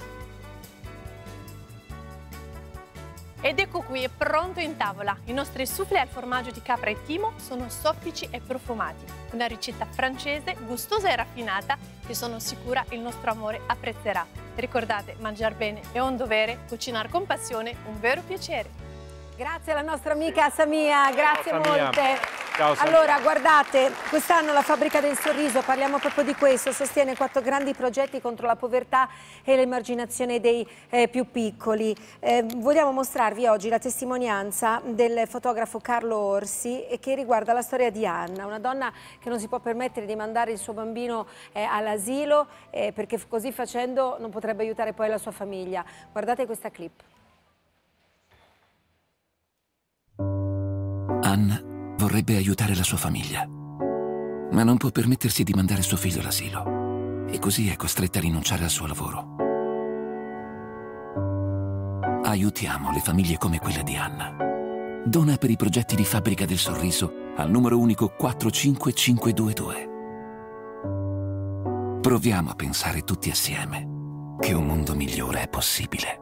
Ed ecco qui, è pronto in tavola. I nostri soufflé al formaggio di capra e timo sono soffici e profumati. Una ricetta francese, gustosa e raffinata che sono sicura il nostro amore apprezzerà. Ricordate, mangiare bene è un dovere, cucinare con passione un vero piacere. Grazie alla nostra amica Samia, grazie Ciao, Samia. molte. Ciao, Samia. Allora, guardate, quest'anno la Fabbrica del Sorriso, parliamo proprio di questo, sostiene quattro grandi progetti contro la povertà e l'emarginazione dei eh, più piccoli. Eh, vogliamo mostrarvi oggi la testimonianza del fotografo Carlo Orsi e che riguarda la storia di Anna, una donna che non si può permettere di mandare il suo bambino eh, all'asilo eh, perché così facendo non potrebbe aiutare poi la sua famiglia. Guardate questa clip. Anna vorrebbe aiutare la sua famiglia, ma non può permettersi di mandare suo figlio all'asilo e così è costretta a rinunciare al suo lavoro. Aiutiamo le famiglie come quella di Anna. Dona per i progetti di Fabbrica del Sorriso al numero unico quattro cinque cinque due due. Proviamo a pensare tutti assieme che un mondo migliore è possibile.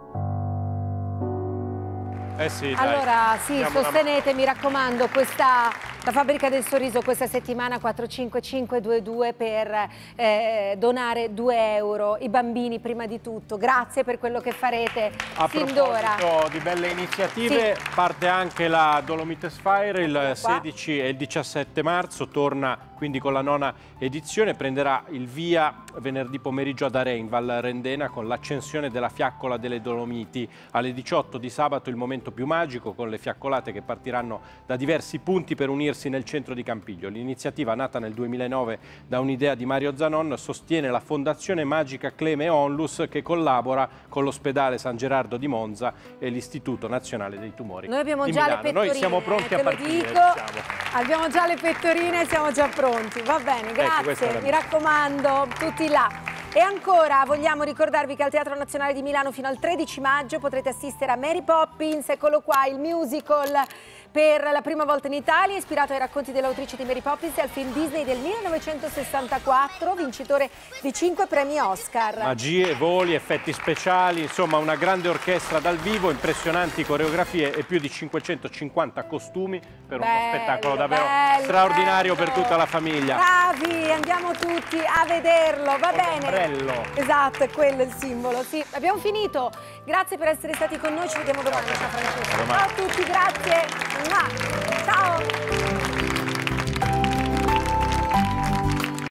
Eh sì, dai. Allora, sì, Diamo sostenete, una... mi raccomando, questa, la Fabbrica del Sorriso questa settimana quattro cinque cinque due due per eh, donare due euro. I bambini prima di tutto, grazie per quello che farete A fin d'ora. proposito di belle iniziative, sì. Parte anche la Dolomites Fire il sedici e il diciassette marzo, torna quindi con la nona edizione, prenderà il via venerdì pomeriggio ad Are in Val Rendena con l'accensione della fiaccola delle Dolomiti. Alle diciotto di sabato il momento più magico con le fiaccolate che partiranno da diversi punti per unirsi nel centro di Campiglio. L'iniziativa, nata nel duemilanove da un'idea di Mario Zanon, sostiene la Fondazione Magica Cleme Onlus che collabora con l'ospedale San Gerardo di Monza e l'Istituto Nazionale dei Tumori Noi abbiamo di già Milano. le pettorine, Noi siamo pronti te a lo partire. dico. Diciamo. Abbiamo già le pettorine e siamo già pronti. Va bene, grazie. Ecco, mi raccomando, tutti là. E ancora vogliamo ricordarvi che al Teatro Nazionale di Milano fino al tredici maggio potrete assistere a Mary Poppins, eccolo qua, il musical per la prima volta in Italia, ispirato ai racconti dell'autrice di Mary Poppins e al film Disney del millenovecentosessantaquattro, vincitore di cinque premi Oscar. Magie, voli, effetti speciali, insomma una grande orchestra dal vivo, impressionanti coreografie e più di cinquecentocinquanta costumi per bello, uno spettacolo davvero bello, straordinario bello. per tutta la famiglia. Bravi, andiamo tutti a vederlo, va bene? Ombrello. Esatto, è quello il simbolo. Sì, abbiamo finito. Grazie per essere stati con noi, ci vediamo domani. Ciao Francesco. Ciao a tutti, grazie. Ciao.